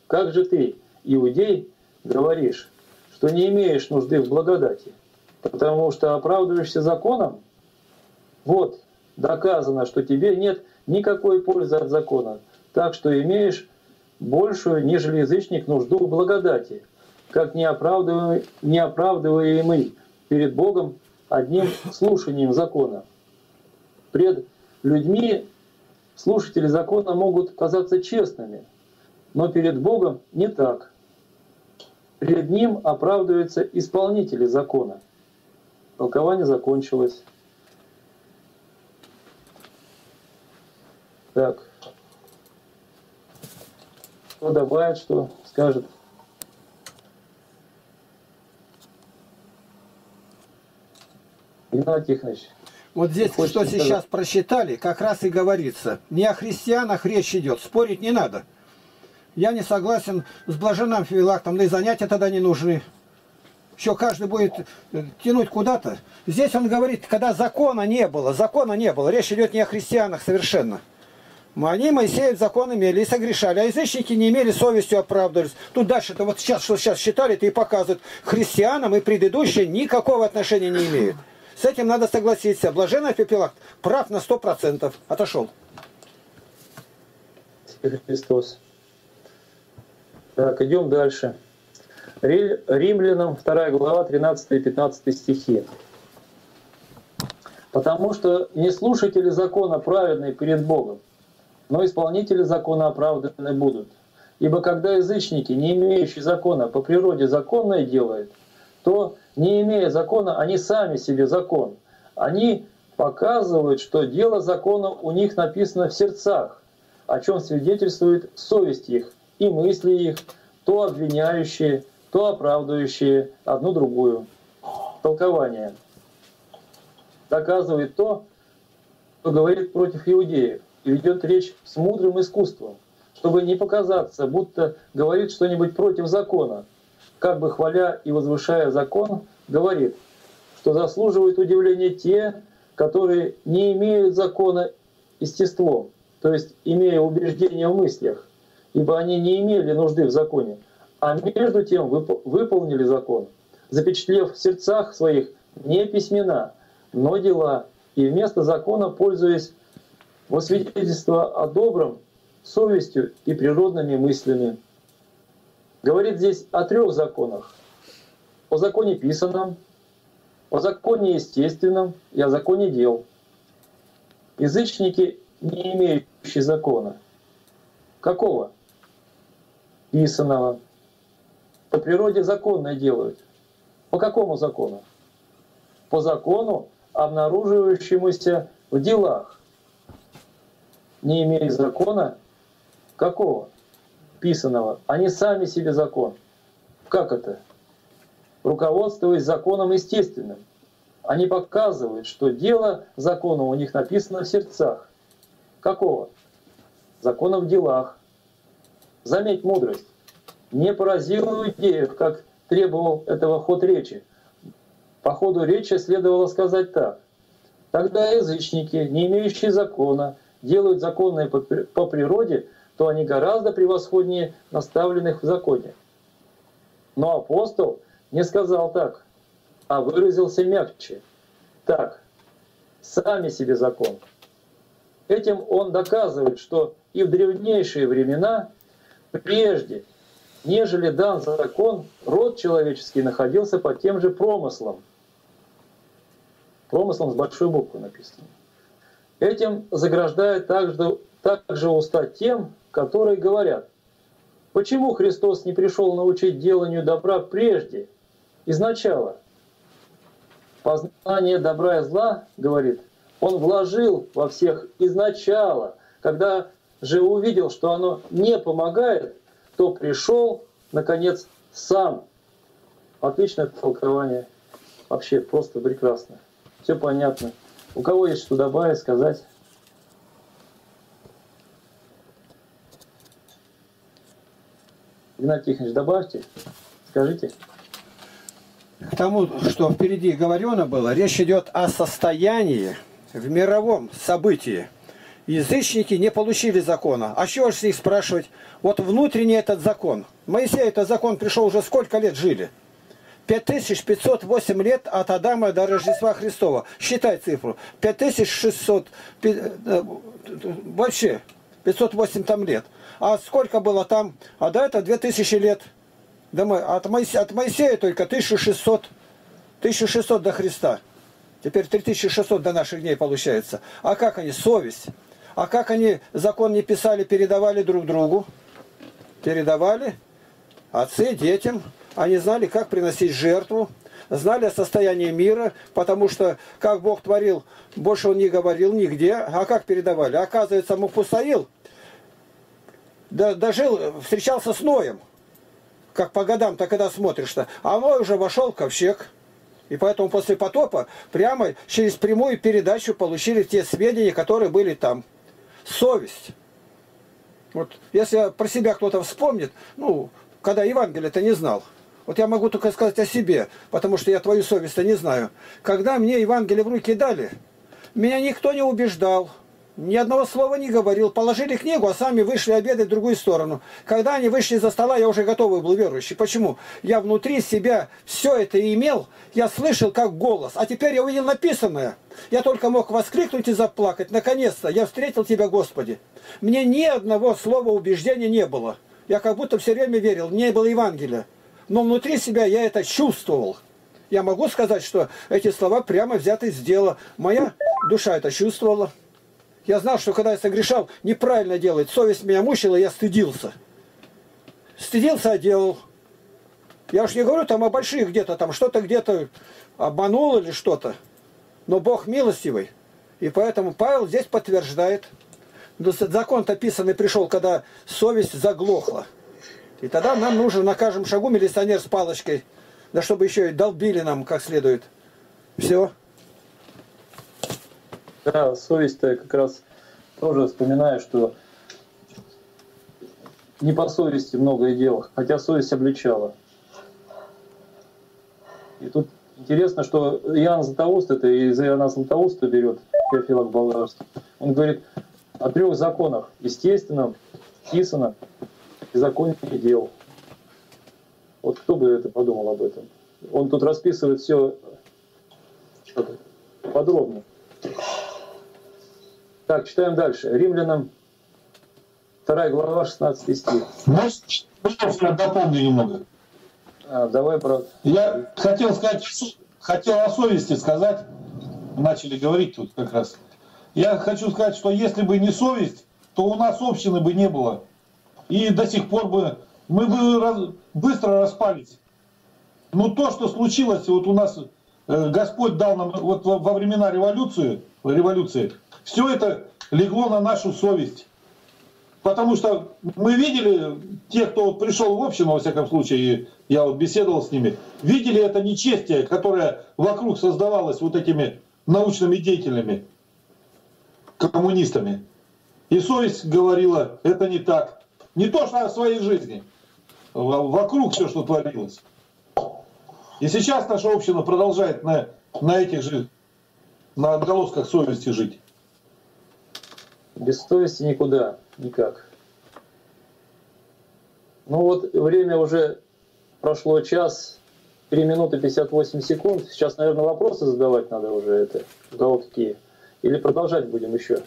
как же ты, иудей, говоришь, что не имеешь нужды в благодати, потому что оправдываешься законом? Вот, доказано, что тебе нет никакой пользы от закона, так что имеешь большую, нежели язычник, нужду в благодати, как неоправдываемый, неоправдываемый перед Богом одним слушанием закона. Пред людьми слушатели закона могут казаться честными, но перед Богом не так. Перед Ним оправдываются исполнители закона. Толкование закончилось. Так. Кто добавит, что скажет? Игнатий Тихонович. Вот здесь, что Хочется сейчас сказать. прочитали, как раз и говорится. Не о христианах речь идет, спорить не надо. Я не согласен с блаженным Феофилактом, да и занятия тогда не нужны. Еще каждый будет тянуть куда-то. Здесь он говорит, когда закона не было, закона не было, речь идет не о христианах совершенно. Они, Моисеев, закон имели и согрешали, а язычники не имели, совестью оправдывались. Тут дальше-то вот сейчас, что сейчас считали, это и показывают. Христианам и предыдущие никакого отношения не имеют. С этим надо согласиться. Блаженный Феофилакт прав на сто процентов. Отошел. Христос. Так, идем дальше. Римлянам вторая глава, тринадцатый и пятнадцатый стихи. «Потому что не слушатели закона праведны перед Богом, но исполнители закона оправданы будут. Ибо когда язычники, не имеющие закона, по природе законное делают, то, не имея закона, они сами себе закон. Они показывают, что дело закона у них написано в сердцах, о чем свидетельствует совесть их и мысли их, то обвиняющие, то оправдывающие одну другую». Толкование. Доказывает то, что говорит против иудеев, и ведет речь с мудрым искусством, чтобы не показаться, будто говорит что-нибудь против закона, как бы хваля и возвышая закон, говорит, что заслуживают удивления те, которые не имеют закона естеством, то есть имея убеждения в мыслях, ибо они не имели нужды в законе, а между тем вып- выполнили закон, запечатлев в сердцах своих не письмена, но дела, и вместо закона, пользуясь во свидетельство о добром, совестью и природными мыслями. Говорит здесь о трех законах. О законе писанном, о законе естественном и о законе дел. Язычники, не имеющие закона. Какого? Писанного. По природе законное делают. По какому закону? По закону, обнаруживающемуся в делах. Не имея закона, какого? Писанного. Они сами себе закон. Как это? Руководствуясь законом естественным. Они показывают, что дело закона у них написано в сердцах. Какого? Закона в делах. Заметь мудрость. Не поразил иудеев, как требовал этого ход речи. По ходу речи следовало сказать так. Тогда язычники, не имеющие закона, делают законное по природе, то они гораздо превосходнее наставленных в законе. Но апостол не сказал так, а выразился мягче. Так, сами себе закон. Этим он доказывает, что и в древнейшие времена, прежде, нежели дан закон, род человеческий находился под тем же промыслом. Промыслом с большой буквы написано. Этим заграждает также, также уста тем, которые говорят, почему Христос не пришел научить деланию добра прежде, изначала? Познание добра и зла, говорит, он вложил во всех изначала. Когда же увидел, что оно не помогает, то пришел, наконец, сам. Отличное толкование. Вообще просто прекрасно. Все понятно. У кого есть что добавить, сказать? Игнатий Тихонович, добавьте, скажите. К тому, что впереди говорено было, речь идет о состоянии в мировом событии. язычники не получили закона. А чего же с них спрашивать? Вот внутренний этот закон. Моисей этот закон пришел, уже сколько лет жили? пять тысяч пятьсот восемь лет от Адама до Рождества Христова. Считай цифру. пять тысяч шестьсот, вообще пятьсот восемь там лет. А сколько было там? А до этого две тысячи лет. От Моисея, от Моисея только тысяча шестьсот. тысяча шестьсот до Христа. Теперь три тысячи шестьсот до наших дней получается. А как они? Совесть. А как они закон не писали, передавали друг другу? Передавали отцы детям. Они знали, как приносить жертву, знали о состоянии мира, потому что, как Бог творил, больше Он не говорил нигде. А как передавали? Оказывается, Мухпусаил дожил, встречался с Ноем. Как по годам-то, когда смотришь-то. А Ной уже вошел в ковчег. И поэтому после потопа прямо через прямую передачу получили те сведения, которые были там. Совесть. Вот если про себя кто-то вспомнит, ну, когда Евангелие-то не знал. Вот я могу только сказать о себе, потому что я твою совесть-то не знаю. Когда мне Евангелие в руки дали, меня никто не убеждал, ни одного слова не говорил. Положили книгу, а сами вышли обедать в другую сторону. Когда они вышли за стола, я уже готовый был верующий. Почему? Я внутри себя все это имел, я слышал как голос. А теперь я увидел написанное. Я только мог воскликнуть и заплакать. Наконец-то я встретил Тебя, Господи. Мне ни одного слова убеждения не было. Я как будто все время верил, не было Евангелия. Но внутри себя я это чувствовал. Я могу сказать, что эти слова прямо взяты с дела. Моя душа это чувствовала. Я знал, что когда я согрешал, неправильно делать. Совесть меня мучила, я стыдился. Стыдился, а делал. Я уж не говорю там о больших где-то, там что-то где-то обманул или что-то. Но Бог милостивый. И поэтому Павел здесь подтверждает. Закон-то писанный пришел, когда совесть заглохла. И тогда нам нужен на каждом шагу милиционер с палочкой. Да чтобы еще и долбили нам как следует. Все. Да, совесть-то как раз тоже вспоминаю, что не по совести многое дело, хотя совесть обличала. И тут интересно, что Иоанн Златоуст, это из Иоанна Златоуста берет Феофилак Болгарский. Он говорит о трех законах: естественном, писанном и законе дел. Вот кто бы это подумал об этом? Он тут расписывает все подробно. Так, читаем дальше. Римлянам вторая глава, шестнадцатый стих. Может, я дополню немного? А, давай, брат. Я хотел сказать, хотел о совести сказать. Начали говорить тут как раз. Я хочу сказать, что если бы не совесть, то у нас общины бы не было. И до сих пор бы мы бы раз, быстро распались. Но то, что случилось, вот у нас э, Господь дал нам вот во, во времена революции, революции, все это легло на нашу совесть. Потому что мы видели, те, кто вот пришел в общину, во всяком случае, я вот беседовал с ними, видели это нечестие, которое вокруг создавалось вот этими научными деятелями, коммунистами. И совесть говорила, это не так. Не то, что о своей жизни. Вокруг все, что творилось. И сейчас наша община продолжает на, на этих же, на отголосках совести жить. Без совести никуда, никак. Ну вот время уже прошло час, три минуты пятьдесят восемь секунд. Сейчас, наверное, вопросы задавать надо уже это. У кого какие? Или продолжать будем еще?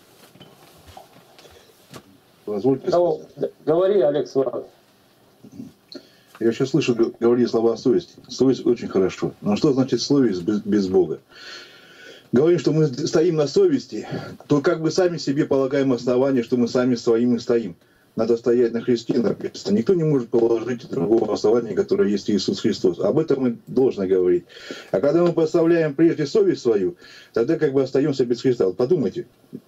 Позвольте Кого? сказать. Говори, Олег Сваров. Я сейчас слышу, говорили слова о совести. Совесть очень хорошо. Но что значит совесть без, без Бога? Говорим, что мы стоим на совести, то как бы сами себе полагаем основание, что мы сами своим и стоим. Надо стоять на Христе, написано. Никто не может положить другого основания, которое есть Иисус Христос. Об этом мы должны говорить. А когда мы поставляем прежде совесть свою, тогда как бы остаемся без Христа. Вот подумайте.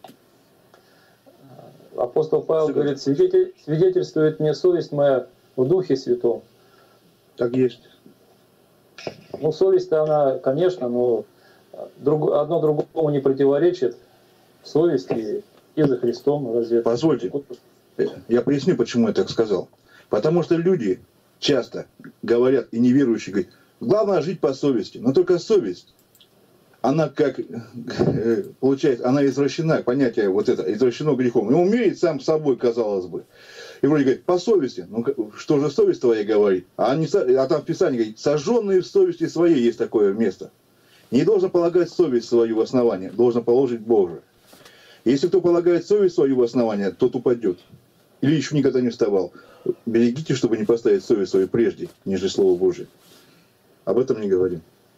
Апостол Павел Все говорит, свидетель, свидетельствует мне совесть моя в Духе Святом. Так есть. Ну, совесть-то она, конечно, но друг, одно другому не противоречит. Совесть и, и за Христом. Разве Позвольте, я поясню, почему я так сказал. Потому что люди часто говорят, и неверующие говорят, главное жить по совести. Но только совесть она как, получается, она извращена, понятие вот это, извращено грехом. И он умеет сам собой, казалось бы. И вроде говорит, по совести. Ну, что же совесть твоя говорит? А, они, а там в Писании говорит, сожженные в совести своей есть такое место. Не должен полагать совесть свою в основание, должен положить Божие. Если кто полагает совесть свою в основание, тот упадет. Или еще никогда не вставал. Берегите, чтобы не поставить совесть свою прежде, нежели Слово Божие. Об этом не говорим.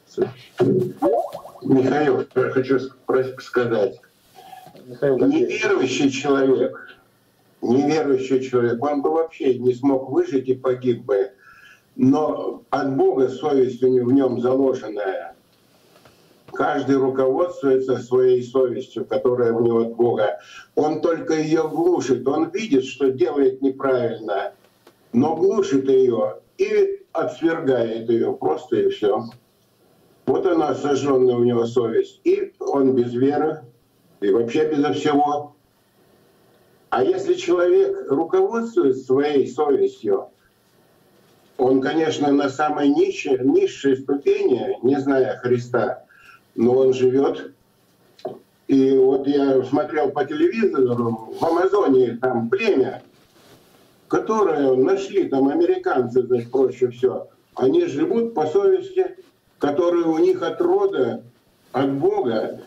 Михаил, я хочу сказать. Михаил, неверующий человек, неверующий человек, он бы вообще не смог выжить и погиб бы. Но от Бога совесть в нем заложенная. Каждый руководствуется своей совестью, которая у него от Бога. Он только ее глушит. Он видит, что делает неправильно, но глушит ее и отвергает ее. Просто и все. Вот она, сожженная у него совесть. И он без веры, и вообще безо всего. А если человек руководствует своей совестью, он, конечно, на самой низшей, низшей ступени, не зная Христа, но он живет. И вот я смотрел по телевизору, в Амазонии там племя, которое нашли там американцы, значит, проще все. Они живут по совести, которая у них от рода, от Бога.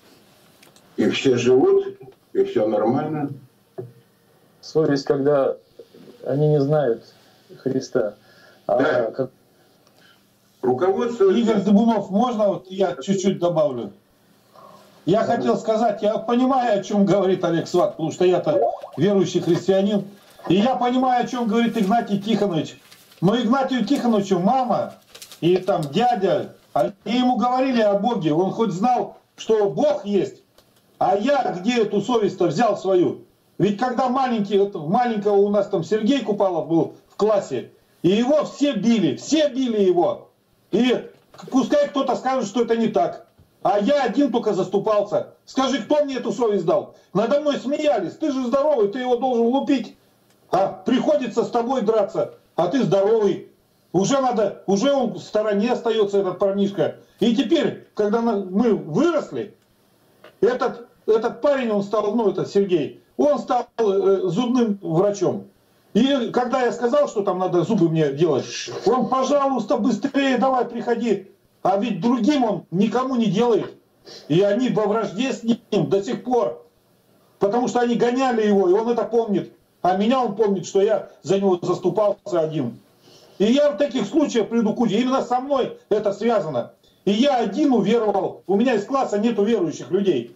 И все живут, и все нормально. Совесть, когда они не знают Христа. А да. Как... Руководство... Игорь Дыбунов, можно вот я чуть-чуть добавлю? Я хотел сказать, я понимаю, о чем говорит Олег Сват, потому что я-то верующий христианин. И я понимаю, о чем говорит Игнатий Тихонович. Но Игнатию Тихоновичу мама и там дядя, они ему говорили о Боге. Он хоть знал, что Бог есть. А я где эту совесть-то взял свою? Ведь когда маленький, маленького у нас там Сергей Купалов был в классе, и его все били, все били его. И пускай кто-то скажет, что это не так. А я один только заступался. Скажи, кто мне эту совесть дал? Надо мной смеялись. Ты же здоровый, ты его должен лупить. А приходится с тобой драться, а ты здоровый. Уже надо, уже он в стороне остается, этот парнишка. И теперь, когда мы выросли, этот, этот парень, он стал, ну это Сергей, он стал э, зубным врачом. И когда я сказал, что там надо зубы мне делать, он, пожалуйста, быстрее давай приходи. А ведь другим он никому не делает. И они во вражде с ним до сих пор. Потому что они гоняли его, и он это помнит. А меня он помнит, что я за него заступался один. И я в таких случаях приду к Уде. Именно со мной это связано. И я один уверовал. У меня из класса нету верующих людей.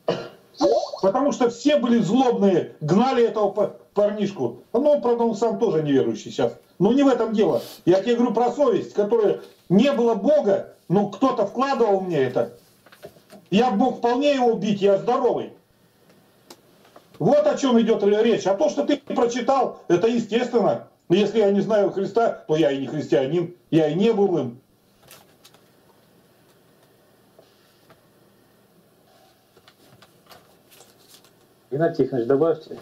Потому что все были злобные, гнали этого парнишку. Ну, правда, он сам тоже неверующий сейчас. Но не в этом дело. Я тебе говорю про совесть, которая не было Бога, но кто-то вкладывал мне это. Я мог вполне его убить, я здоровый. Вот о чем идет речь. А то, что ты прочитал, это естественно. Если я не знаю Христа, то я и не христианин, я и не был им. Игнатий Тихонович, добавьте.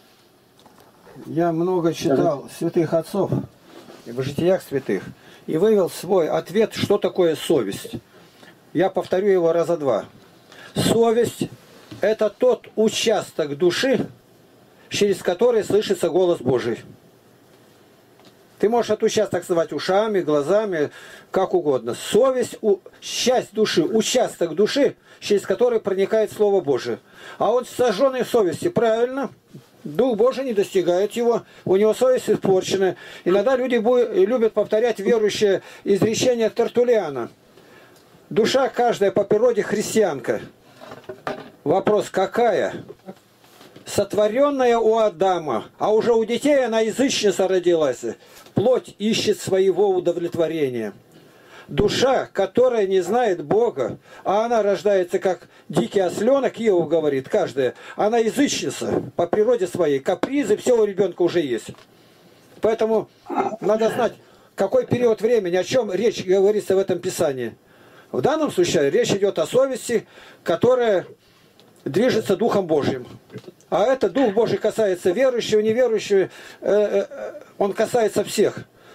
Я много читал святых отцов и в житиях святых и вывел свой ответ, что такое совесть. Я повторю его раза два. Совесть – это тот участок души, через который слышится голос Божий. Ты можешь этот участок называть ушами, глазами, как угодно. Совесть – часть души, участок души, через который проникает Слово Божие. А вот сожженной совести, правильно, Дух Божий не достигает его, у него совесть испорчена. Иногда люди любят повторять верующее изречение Тертуллиана. Душа каждая по природе христианка. Вопрос, какая? Сотворенная у Адама, а уже у детей она язычница родилась. Плоть ищет своего удовлетворения. Душа, которая не знает Бога, а она рождается как дикий осленок, Иов говорит, каждая, она язычница по природе своей, капризы, все у ребенка уже есть. Поэтому надо знать, какой период времени, о чем речь говорится в этом Писании. В данном случае речь идет о совести, которая движется Духом Божьим. А это Дух Божий касается верующего, неверующего, он касается всех.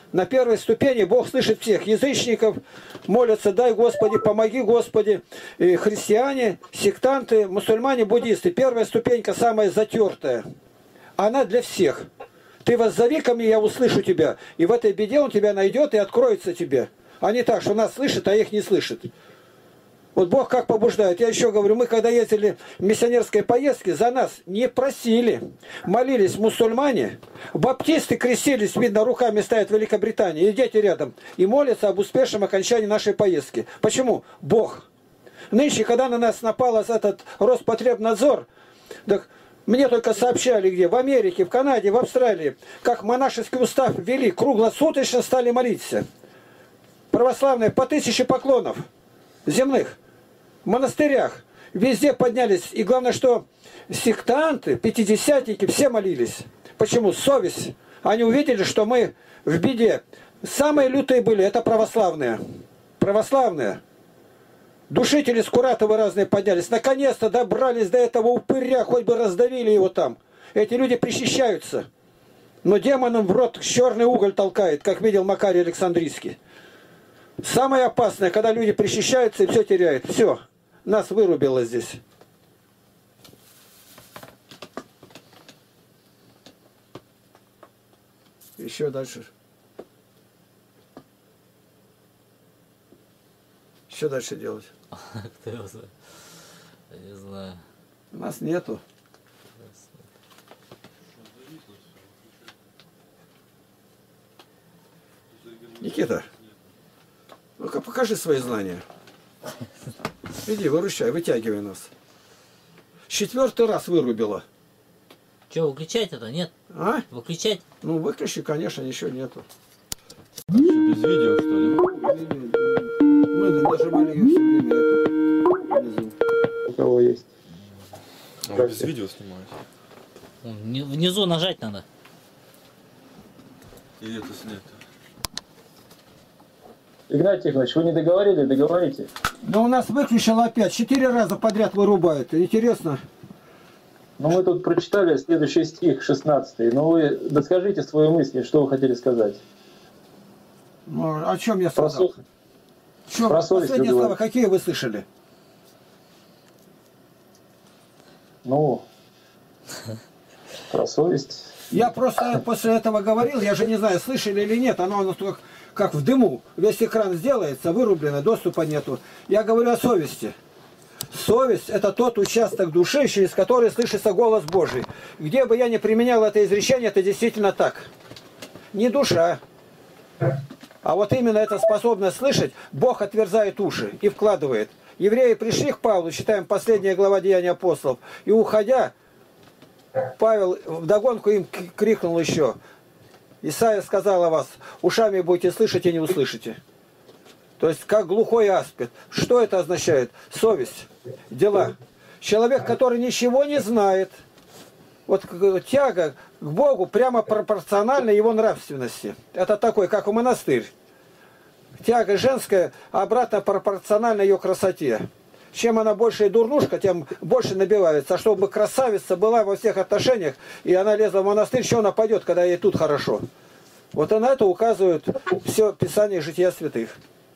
На первой ступени Бог слышит всех. Язычников молятся, дай Господи, помоги Господи. И христиане, сектанты, мусульмане, буддисты. Первая ступенька самая затертая. Она для всех. Ты воззови ко мне, я услышу тебя. И в этой беде он тебя найдет и откроется тебе. А не так, что нас слышит, а их не слышит. Вот Бог как побуждает. Я еще говорю, мы когда ездили в миссионерской поездке, за нас не просили. Молились мусульмане, баптисты крестились, видно, руками стоят в Великобритании, и дети рядом. И молятся об успешном окончании нашей поездки. Почему? Бог. Нынче, когда на нас напал этот Роспотребнадзор, так мне только сообщали, где в Америке, в Канаде, в Австралии, как монашеский устав ввели, круглосуточно стали молиться. Православные по тысяче поклонов земных, в монастырях, везде поднялись. И главное, что сектанты, пятидесятники, все молились. Почему? Совесть. Они увидели, что мы в беде. Самые лютые были, это православные. Православные. Душители Скуратовы разные поднялись. Наконец-то добрались до этого упыря, хоть бы раздавили его там. Эти люди причащаются. Но демонам в рот черный уголь толкает, как видел Макарий Александрийский. Самое опасное, когда люди причащаются и все теряют. Все, нас вырубило здесь. Еще дальше. Что дальше делать? Кто его знает? Я не знаю. Нас нету. Никита, ну-ка покажи свои знания. Иди, выручай, вытягивай нас. Четвертый раз вырубила. Че, выключать это? Нет? А? Выключать? Ну, выключи, конечно, ничего нету. Без видео, что ли? Мы нажимали ее все время, эту, внизу. У кого есть? А, без видео снимаете. Внизу нажать надо. И это снято. Игнатий Тихонович, вы не договорили, договорите. Но у нас выключило опять. Четыре раза подряд вырубает. Интересно. Ну, мы тут прочитали следующий стих, шестнадцатый. Но вы доскажите свою мысль, что вы хотели сказать. Ну, о чем я сказал? Про, Чем? про совесть Последние вы слова какие вы слышали? Ну, про совесть. Я просто после этого говорил, я же не знаю, слышали или нет, оно, оно только как в дыму. Весь экран сделается, вырублено, доступа нету. Я говорю о совести. Совесть – это тот участок души, через который слышится голос Божий. Где бы я ни применял это изречение, это действительно так. Не душа. А вот именно эта способность слышать, Бог отверзает уши и вкладывает. Евреи пришли к Павлу, читаем последняя глава Деяний апостолов, и уходя, Павел вдогонку им крикнул еще: Исаия сказал о вас, ушами будете слышать и не услышите. То есть как глухой аспид. Что это означает? Совесть, дела. Человек, который ничего не знает, вот тяга к Богу прямо пропорциональна его нравственности. Это такой, как в монастырь. Тяга женская обратно пропорциональна ее красоте. Чем она больше и дурнушка, тем больше набивается. А чтобы красавица была во всех отношениях, и она лезла в монастырь, что она пойдет, когда ей тут хорошо? Вот на это указывает все Писание жития святых.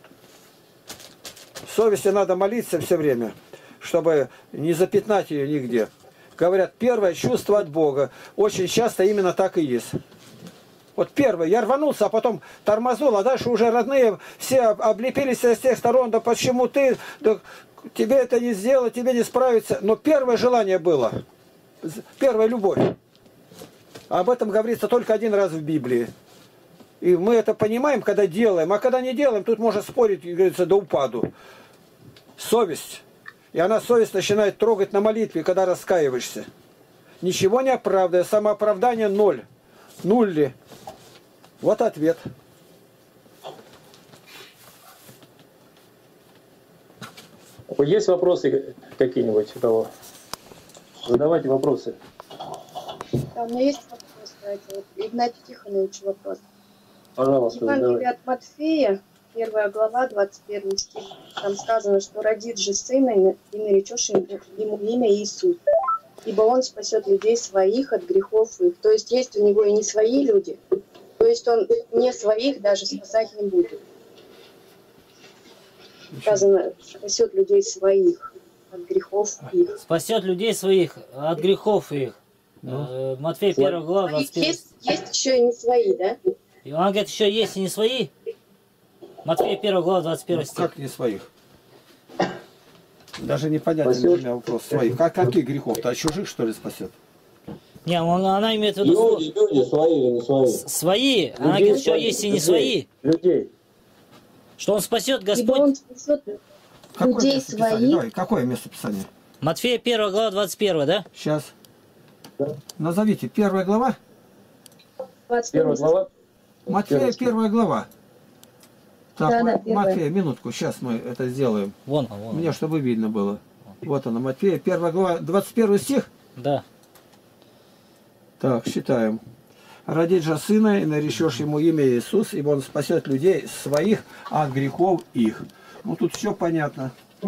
В совести надо молиться все время, чтобы не запятнать ее нигде. Говорят, первое чувство от Бога. Очень часто именно так и есть. Вот первое, я рванулся, а потом тормознул, а дальше уже родные все облепились с тех сторон, да почему ты, да тебе это не сделать, тебе не справиться. Но первое желание было, первая любовь. Об этом говорится только один раз в Библии. И мы это понимаем, когда делаем, а когда не делаем, тут можно спорить, говорится, до упаду. Совесть. И она, совесть, начинает трогать на молитве, когда раскаиваешься. Ничего не оправдывая, самооправдание ноль. Нуль ли? Вот ответ. Есть вопросы какие-нибудь у кого? Задавайте вопросы. Да, у меня есть вопрос, кстати. Вот Игнатий Тихонович вопрос. Пожалуйста, Евангелие от Матфея, первая глава, двадцать первый стих. Там сказано, что родит же сына, и наречешь ему имя Иисус. Ибо он спасет людей своих от грехов их. То есть есть у него и не свои люди, То есть он не своих даже спасать не будет. Сказано, спасет людей своих от грехов их. Спасет людей своих от грехов их. Ну. Матфея первая глава, Своих двадцать первый. есть, есть еще и не свои, да? И он говорит, еще есть и не свои. Матфея первая глава, двадцать первый Ну, стих. как не своих? Даже непонятен для Спасет. меня вопрос. Своих. Как, каких грехов-то? А чужих, что ли, спасет? Не, он, она имеет в виду Люди, люди, свои или не свои? с- свои. Она Людей говорит, что спасет, есть и не людей. свои. Людей. Что он спасет Ибо Господь. он спасет Какое людей место Писания? своих. Давай, какое место Писания? Матфея первая глава, двадцать первый, да? Сейчас. Назовите. Первая глава? двадцать Первая глава. Матфея, Первый стих. первая глава. Так, Да, да, Ма- первая. Матфея, минутку, сейчас мы это сделаем. Вон он, вон он. Мне, чтобы видно было. Вот она, Матфея, первая глава, двадцать первый стих. Да. Так, считаем. Родить же сына, и наречешь ему имя Иисус, ибо он спасет людей своих от грехов их. Ну, тут все понятно.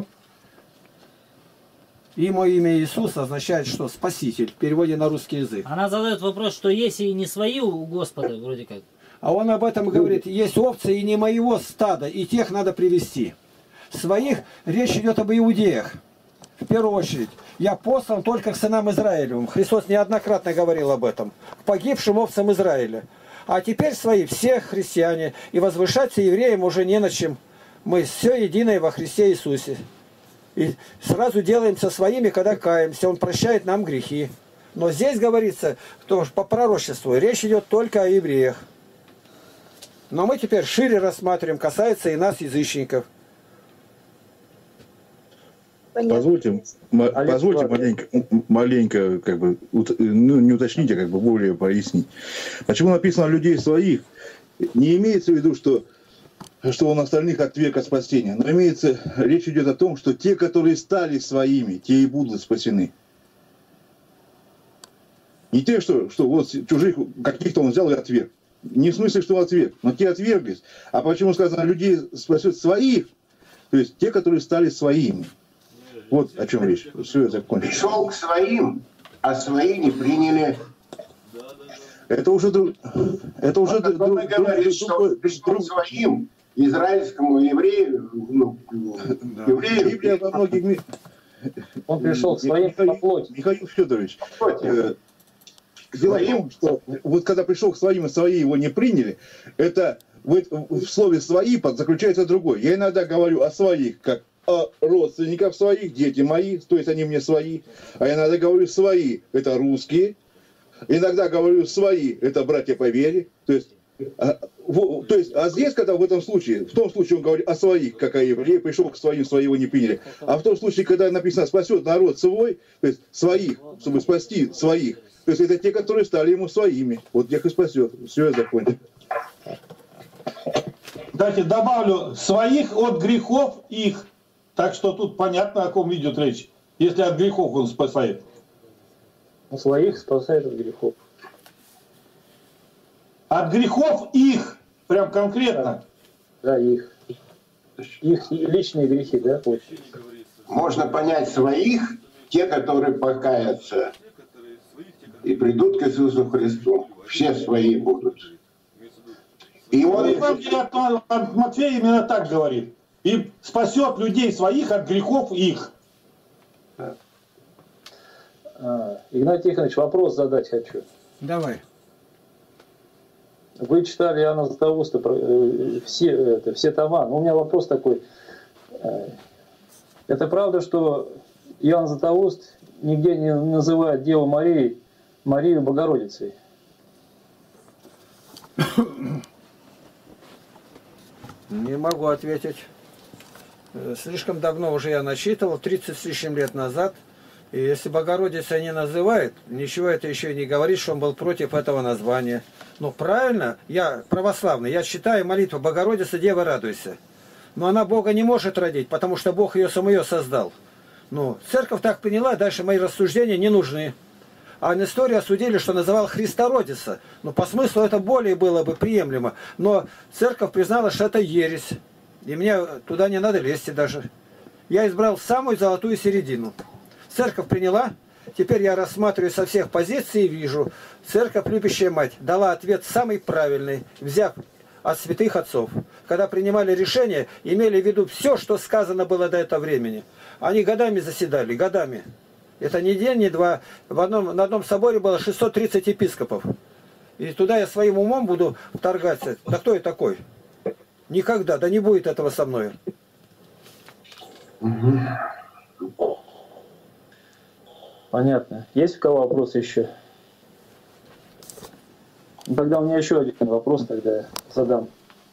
И мое имя Иисус означает, что Спаситель, в переводе на русский язык. Она задает вопрос, что есть и не свои у Господа, вроде как. А он об этом говорит, есть овцы и не моего стада, и тех надо привести. Своих, речь идет об иудеях. В первую очередь, я послан только к сынам Израилевым. Христос неоднократно говорил об этом. К погибшим овцам Израиля. А теперь свои, все христиане. И возвышаться евреям уже не на чем. Мы все единое во Христе Иисусе. И сразу делаемся своими, когда каемся. Он прощает нам грехи. Но здесь говорится, что по пророчеству речь идет только о евреях. Но мы теперь шире рассматриваем, касается и нас, язычников. Понятно. Позвольте, м- Олег позвольте Владимирович. маленько, маленько, как бы, ут- ну, не уточните, как бы более пояснить. Почему написано людей своих? Не имеется в виду, что, что он остальных отверг от спасения, но имеется, речь идет о том, что те, которые стали своими, те и будут спасены. Не те, что, что вот чужих каких-то он взял и отверг. Не в смысле, что отверг, но те отверглись. А почему сказано, людей спасет своих? То есть те, которые стали своими. Вот о чем речь. Все, я закончил. Пришел к своим, а свои не приняли. Это уже друг... Это уже Вот о том и говорит, что пришел к своим, израильскому еврею, ну, еврею. Библия во многих... ми- Он пришел к своим по Михаил, плоти. Михаил Федорович, Плоти. э, дело в том, что вот когда пришел к своим, и свои его не приняли, это в, в слове «свои» под- заключается другое. Я иногда говорю о своих, как о родственниках своих, дети мои, то есть они мне свои. А иногда говорю «свои» — это русские. Иногда говорю «свои» — это братья по вере. То есть, а, в- то есть, а здесь, когда в этом случае, в том случае он говорит о своих, как о евреи, пришел к своим, свои его не приняли. А в том случае, когда написано «спасет народ свой», то есть своих, чтобы спасти своих, то есть это те, которые стали ему своими. Вот тех и спасет. Все, я закончил. Дайте добавлю, своих от грехов их. Так что тут понятно, о ком идет речь. Если от грехов он спасает. Он своих спасает от грехов. От грехов их. Прям конкретно. Да, их. Их личные грехи, да, получается? Можно понять своих, те, которые покаятся и придут к Иисусу Христу. Все свои будут. И Он он Евангелие от от Матфея именно так говорит. И спасет людей своих от грехов их. А, Игнатий Тихонович, вопрос задать хочу. Давай. Вы читали Иоанна Златоуста про, э, все, это, все тома, но у меня вопрос такой. Э, это правда, что Иоанн Златоуст нигде не называет Деву Марию, Марию Богородицей? Не могу ответить. Э, Слишком давно уже я насчитывал, тридцать с лишним лет назад. И если Богородица не называет, ничего это еще и не говорит, что он был против этого названия. Но правильно, я православный, я читаю молитву «Богородица, Дева, радуйся». Но она Бога не может родить, потому что Бог ее самое создал. Ну, церковь так приняла, дальше мои рассуждения не нужны. А на историю осудили, что называл Христородица. Ну, по смыслу это более было бы приемлемо. Но церковь признала, что это ересь. И мне туда не надо лезть даже. Я избрал самую золотую середину. Церковь приняла, Теперь я рассматриваю со всех позиций и вижу, церковь, любящая мать, дала ответ самый правильный, взяв от святых отцов. Когда принимали решение, имели в виду все, что сказано было до этого времени. Они годами заседали, годами. Это не день, не два. В одном, на одном соборе было шестьсот тридцать епископов. И туда я своим умом буду вторгаться. Да кто я такой? Никогда, да не будет этого со мной. Понятно. Есть у кого вопросы еще? Ну, тогда у меня еще один вопрос тогда я задам.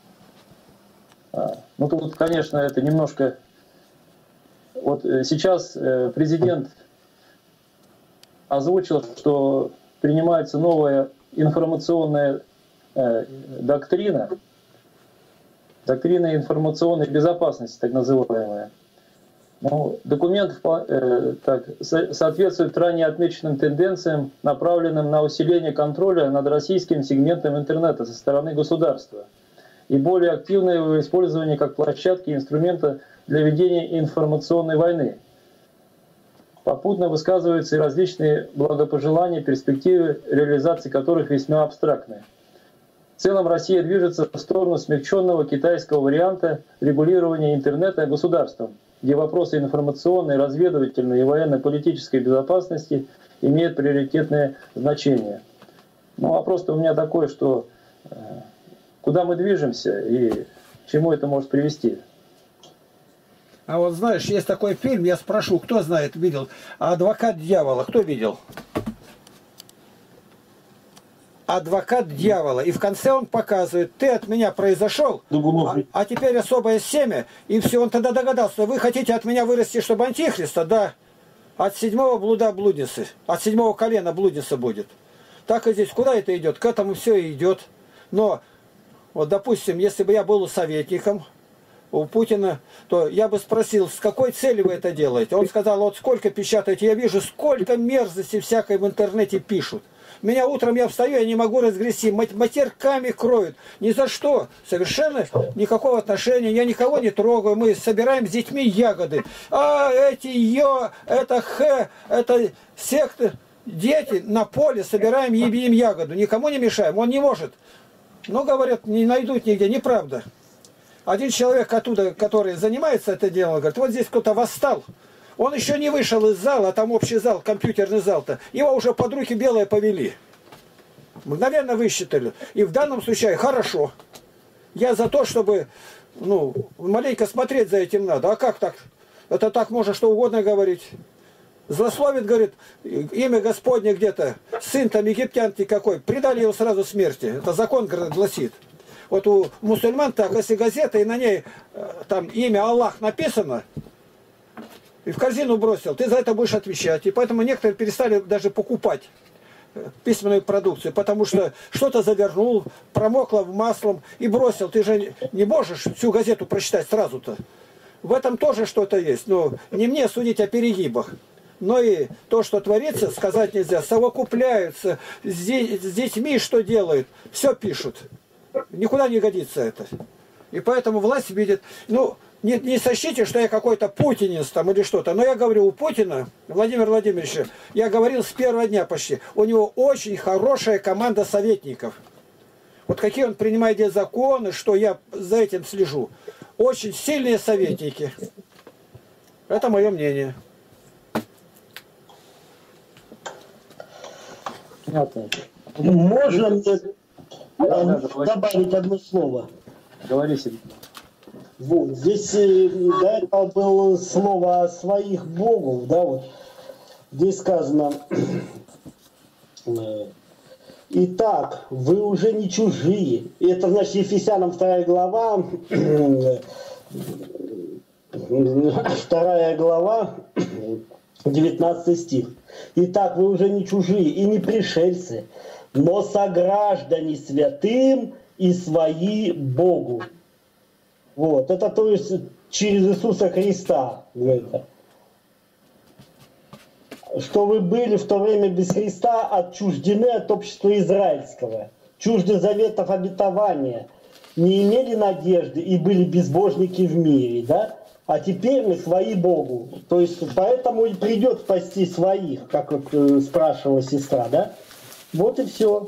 А, ну тут, конечно, это немножко... Вот сейчас президент озвучил, что принимается новая информационная э, доктрина, доктрина информационной безопасности, так называемая. Ну, документ э, так, со соответствует ранее отмеченным тенденциям, направленным на усиление контроля над российским сегментом интернета со стороны государства и более активное его использование как площадки и инструмента для ведения информационной войны. Попутно высказываются и различные благопожелания, перспективы реализации которых весьма абстрактны. В целом Россия движется в сторону смягченного китайского варианта регулирования интернета государством, где вопросы информационной, разведывательной и военно-политической безопасности имеют приоритетное значение. Но вопрос-то у меня такой, что э, куда мы движемся и к чему это может привести? А вот знаешь, есть такой фильм, я спрошу, кто знает, видел? «Адвокат дьявола». Кто видел? «Адвокат дьявола». И в конце он показывает, ты от меня произошел, а, а теперь особое семя. И все, он тогда догадался, вы хотите от меня вырасти, чтобы антихриста? Да. От седьмого блуда блудницы, от седьмого колена блудница будет. Так и здесь, куда это идет? К этому все и идет. Но, вот допустим, если бы я был советником у Путина, то я бы спросил, с какой целью вы это делаете? Он сказал, вот сколько печатаете, я вижу, сколько мерзости всякой в интернете пишут. Меня утром, я встаю, я не могу разгрести, матерками кроют. Ни за что. Совершенно никакого отношения. Я никого не трогаю. Мы собираем с детьми ягоды. А эти Ё, это Х, это секты. Дети на поле собираем, ебим ягоду. Никому не мешаем. Он не может. Но, говорят, не найдут нигде. Неправда. Один человек оттуда, который занимается это делом, говорит, вот здесь кто-то восстал. Он еще не вышел из зала, а там общий зал, компьютерный зал-то. Его уже под руки белые повели. Мгновенно высчитали. И в данном случае хорошо. Я за то, чтобы, ну, маленько смотреть за этим надо. А как так? Это так можно что угодно говорить. Злословит, говорит, имя Господне где-то. Сын там египтянки какой. Предали его сразу смерти. Это закон гласит. Вот у мусульман так, если газета, и на ней там имя Аллах написано, и в корзину бросил, ты за это будешь отвечать. И поэтому некоторые перестали даже покупать письменную продукцию, потому что что-то завернул, промокло маслом и бросил. Ты же не можешь всю газету прочитать сразу-то. В этом тоже что-то есть. Но не мне судить о перегибах. Но и то, что творится, сказать нельзя. Совокупляются с детьми, что делают. Все пишут. Никуда не годится это. И поэтому власть видит, ну, не, не сочтите, что я какой-то путинец там или что-то, но я говорю, у Путина, Владимира Владимировича, я говорил с первого дня почти, у него очень хорошая команда советников. Вот какие он принимает законы, что я за этим слежу. Очень сильные советники. Это мое мнение. Можно мне да, добавить одно слово? Говори, Сергей. Вот, здесь э, до этого было слово о своих богов, да, вот. Здесь сказано, э, итак, вы уже не чужие. И это значит Ефесянам вторая глава, вторая глава, девятнадцатый стих. Итак, вы уже не чужие и не пришельцы, но сограждане святым и свои Богу. Вот, это то есть через Иисуса Христа. Это. Что вы были в то время без Христа отчуждены от общества израильского, чужды заветов обетования, не имели надежды и были безбожники в мире, да? а теперь мы свои Богу. То есть поэтому и придет спасти своих, как вот э, спрашивала сестра, да? Вот и все.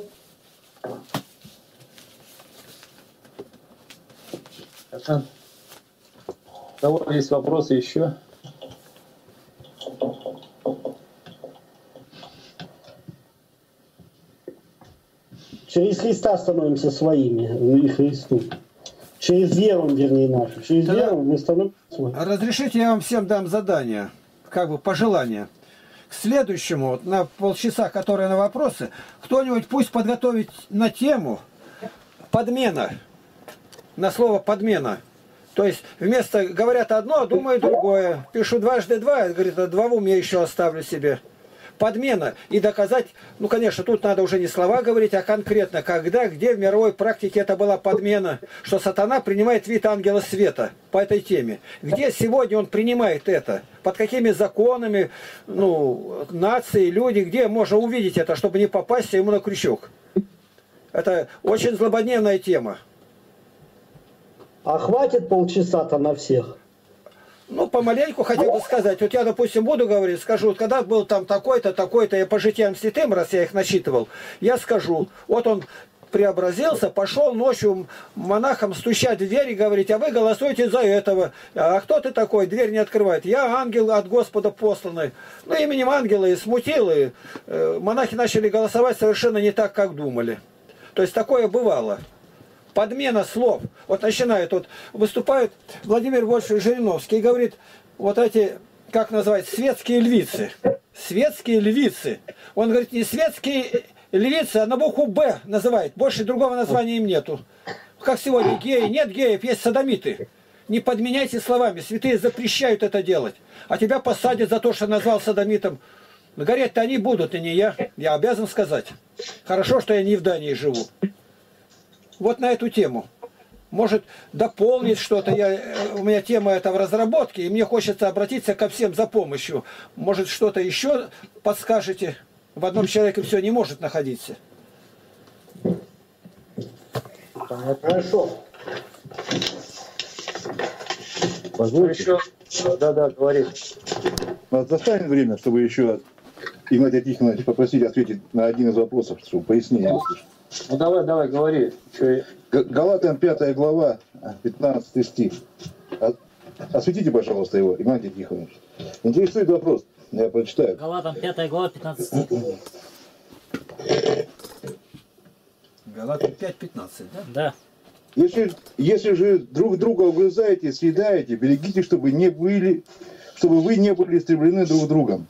У кого есть вопросы еще? Через Христа становимся своими, и Христу. Через веру, вернее, нашу. Через Тогда веру мы становимся своими. разрешите, я вам всем дам задание, как бы пожелание. К следующему, вот на полчаса, которые на вопросы, кто-нибудь пусть подготовит на тему подмена, на слово подмена. То есть вместо говорят одно, а думаю другое. Пишу дважды два, говорит, а два в уме еще оставлю себе. Подмена. И доказать, ну, конечно, тут надо уже не слова говорить, а конкретно, когда, где в мировой практике это была подмена, что сатана принимает вид ангела света по этой теме. Где сегодня он принимает это? Под какими законами, ну, нации, люди, где можно увидеть это, чтобы не попасть ему на крючок? Это очень злободневная тема. А хватит полчаса-то на всех? Ну, помаленьку хотел бы сказать. Вот я, допустим, буду говорить, скажу, вот когда был там такой-то, такой-то, я по житиям святым, раз я их насчитывал, я скажу, вот он преобразился, пошел ночью монахам стучать в дверь и говорить, а вы голосуете за этого. А кто ты такой? Дверь не открывает. Я ангел от Господа посланный. Ну, именем ангела и смутил, и э, монахи начали голосовать совершенно не так, как думали. То есть такое бывало. Подмена слов. Вот начинает, вот выступает Владимир Вольфович Жириновский и говорит, вот эти, как назвать, светские львицы. Светские львицы. Он говорит, не светские львицы, а на букву «Б» называет. Больше другого названия им нету. Как сегодня геи. Нет геев, есть содомиты. Не подменяйте словами. Святые запрещают это делать. А тебя посадят за то, что назвал содомитом. Гореть-то они будут, и не я. Я обязан сказать. Хорошо, что я не в Дании живу. Вот на эту тему. Может дополнить что-то. Я, у меня тема эта в разработке, и мне хочется обратиться ко всем за помощью. Может что-то еще подскажете? В одном человеке все не может находиться. Хорошо. Еще... Да, да, говори. Достанет время, чтобы еще Игнатия Тихоновича попросить ответить на один из вопросов, чтобы пояснение услышать. Ну давай, давай, говори. Что... Галатам пятая глава, пятнадцатый стих. Осветите, пожалуйста, его, Игнатий Тихонович. Интересует вопрос, я прочитаю. Галатам пятая глава, пятнадцатый стих. Галатам пять пятнадцать, да? Да. Если, если же друг друга угрызаете, съедаете, берегите, чтобы не были, чтобы вы не были истреблены друг другом.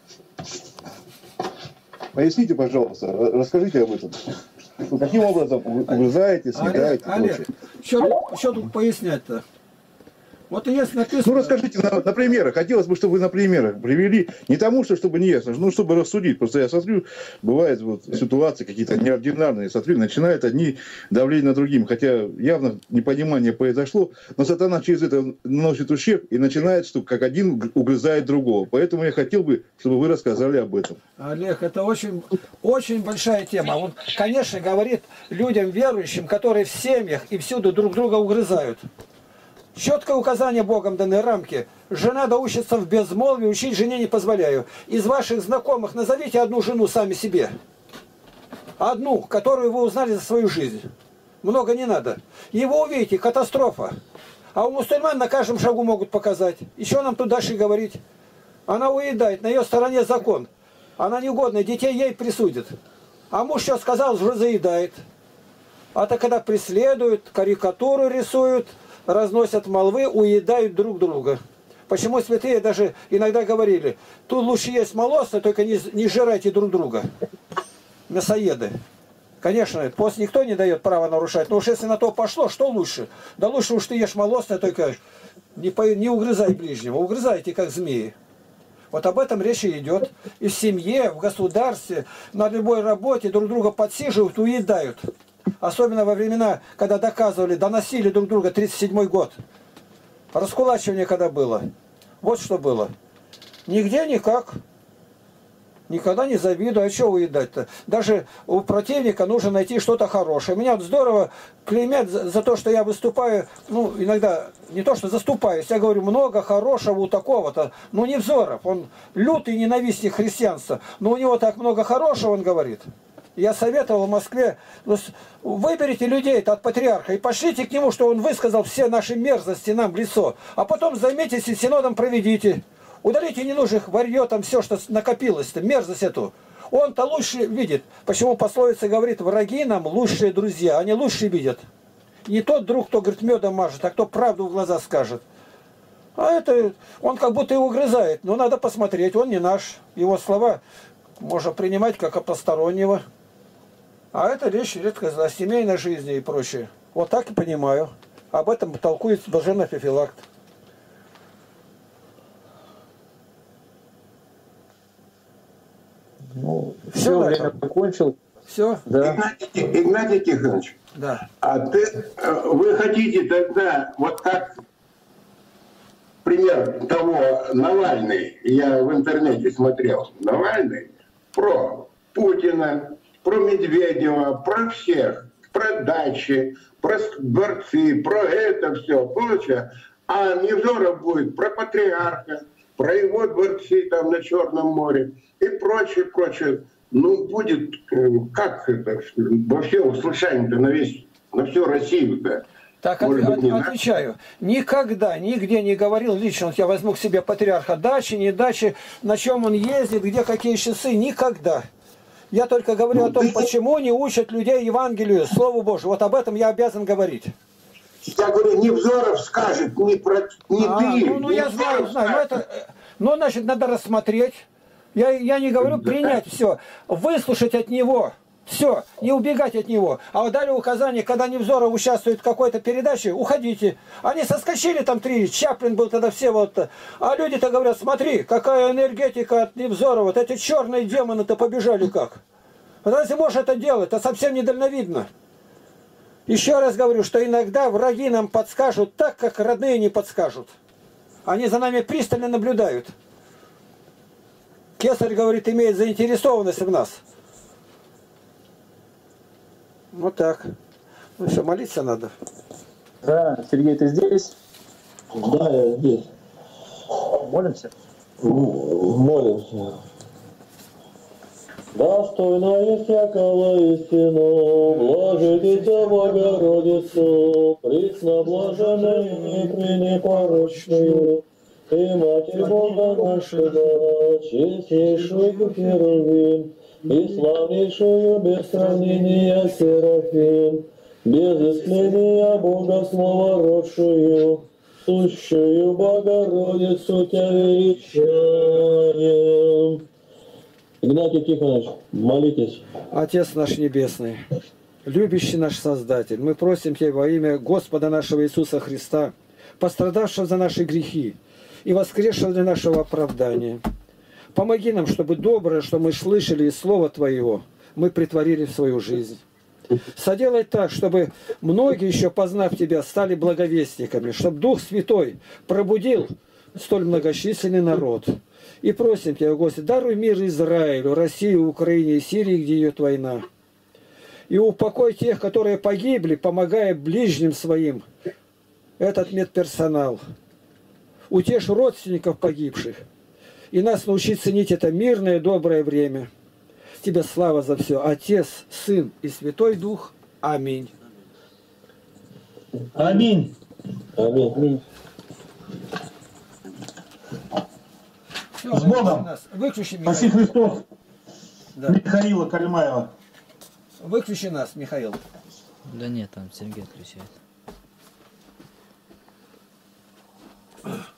Поясните, пожалуйста, расскажите об этом. Каким образом угрызаете, съедаете? Олег, Олег, что тут, что тут пояснять-то? Вот и есть написано... Ну, расскажите на, на примерах. Хотелось бы, чтобы вы на примерах привели. Не тому, что чтобы не ясно, ну, чтобы рассудить. Просто я смотрю, бывают вот ситуации какие-то неординарные. Смотрю, начинают одни давлеть на другим. Хотя явно непонимание произошло. Но сатана через это наносит ущерб и начинает, что как один угрызает другого. Поэтому я хотел бы, чтобы вы рассказали об этом. Олег, это очень, очень большая тема. Он, конечно, говорит людям верующим, которые в семьях и всюду друг друга угрызают. Четкое указание Богом даны рамки. Жена доучится в безмолвии, учить жене не позволяю. Из ваших знакомых назовите одну жену сами себе. Одну, которую вы узнали за свою жизнь. Много не надо. Его увидите, катастрофа. А у мусульман на каждом шагу могут показать. Еще нам тут дальше говорить. Она уедает, на ее стороне закон. Она негодная, детей ей присудит. А муж что сказал, уже заедает. А то когда преследуют, карикатуру рисуют, разносят молвы, уедают друг друга. Почему святые даже иногда говорили, тут лучше есть молосно, только не, не жирайте друг друга. Мясоеды. Конечно, пост никто не дает права нарушать, но уж если на то пошло, что лучше? Да лучше уж ты ешь молосно, только не, по, не угрызай ближнего, угрызайте как змеи. Вот об этом речь и идет. И в семье, в государстве, на любой работе друг друга подсиживают, уедают. Особенно во времена, когда доказывали, доносили друг друга, тридцать седьмой год. Раскулачивание когда было. Вот что было. Нигде никак. Никогда не завидую, а что уедать-то? Даже у противника нужно найти что-то хорошее. Меня вот здорово клеймят за, за то, что я выступаю, ну, иногда, не то, что заступаюсь, я говорю, много хорошего у такого-то. Ну, Невзоров, он лютый ненавистник христианства, но у него так много хорошего, он говорит. Я советовал в Москве, ну, выберите людей от патриарха и пошлите к нему, что он высказал все наши мерзости нам в лицо, а потом займитесь и синодом проведите. Удалите ненужных варье, там все, что накопилось-то, мерзость эту. Он-то лучше видит. Почему пословица говорит, враги нам лучшие друзья, они лучше видят. Не тот друг, кто, говорит, медом мажет, а кто правду в глаза скажет. А это, он как будто его угрызает. Но надо посмотреть, он не наш. Его слова можно принимать как постороннего. А это речь редко о семейной жизни и прочее. Вот так и понимаю. Об этом толкует блаженный Феофилакт. Ну, Все, все, да, время закончил. Все? Да. Игнатий, Игнатий Тихонович, Да. а ты, э, вы хотите тогда, вот как пример того Навальный, я в интернете смотрел, Навальный про Путина, про Медведева, про всех, про дачи, про дворцы, про это все, прочее. А Невзоров будет про патриарха, про его дворцы там на Черном море и прочее, прочее. Ну, будет, э, как это, во все услышание-то на весь, на всю Россию-то. Так, Может от, быть, не отвечаю. Никогда, нигде не говорил лично, вот я возьму к себе патриарха, дачи, не дачи, на чем он ездит, где какие часы, никогда. Я только говорю Ну, о том, ты- почему не учат людей Евангелию, Слову Божию. Вот об этом я обязан говорить. Я говорю, Невзоров скажет, не, про, не А, ты. ну, ну, я Невзоров знаю, знаю, но скажет. это, э, ну, значит, надо рассмотреть. Я, я не говорю принять все, выслушать от него. Все, не убегать от него. А вот дали указание, когда Невзоров участвует в какой-то передаче, уходите. Они соскочили там три, Чаплин был тогда, все вот. А люди-то говорят, смотри, какая энергетика от Невзорова. Вот эти черные демоны-то побежали как. Вот разве можешь это делать? Это совсем недальновидно. Еще раз говорю, что иногда враги нам подскажут так, как родные не подскажут. Они за нами пристально наблюдают. Кесарь, говорит, имеет заинтересованность в нас. Вот так. Ну все, молиться надо. Да, Сергей, ты здесь? Да, я здесь. Молимся? М, Молимся. Достойная всякого истину, блажите Богородицу, пресноблаженную и пренепорочную, и Матерь Бога нашего, честнейшую Херувим, и славнейшую без сравнения Серафим, без исследия Бога Слова родшую, сущую Богородицу Тебя величаем. Игнатий Тихонович, молитесь. Отец наш Небесный, любящий наш Создатель, мы просим Тебя во имя Господа нашего Иисуса Христа, пострадавшего за наши грехи и воскресшего для нашего оправдания. Помоги нам, чтобы доброе, что мы слышали из Слова Твоего, мы притворили в свою жизнь. Соделай так, чтобы многие, еще познав Тебя, стали благовестниками, чтобы Дух Святой пробудил столь многочисленный народ. И просим Тебя, Господи, даруй мир Израилю, России, Украине и Сирии, где идет война. И упокой тех, которые погибли, помогая ближним своим, этот медперсонал. Утешь родственников погибших. И нас научить ценить это мирное, доброе время. Тебе слава за все. Отец, Сын и Святой Дух. Аминь. Аминь. Аминь. Все, С Богом. нас. Выключи, Спаси Михаил. Христос. Да. Михаила Калимаева. Выключи нас, Михаил. Да нет, там Сергей отключает.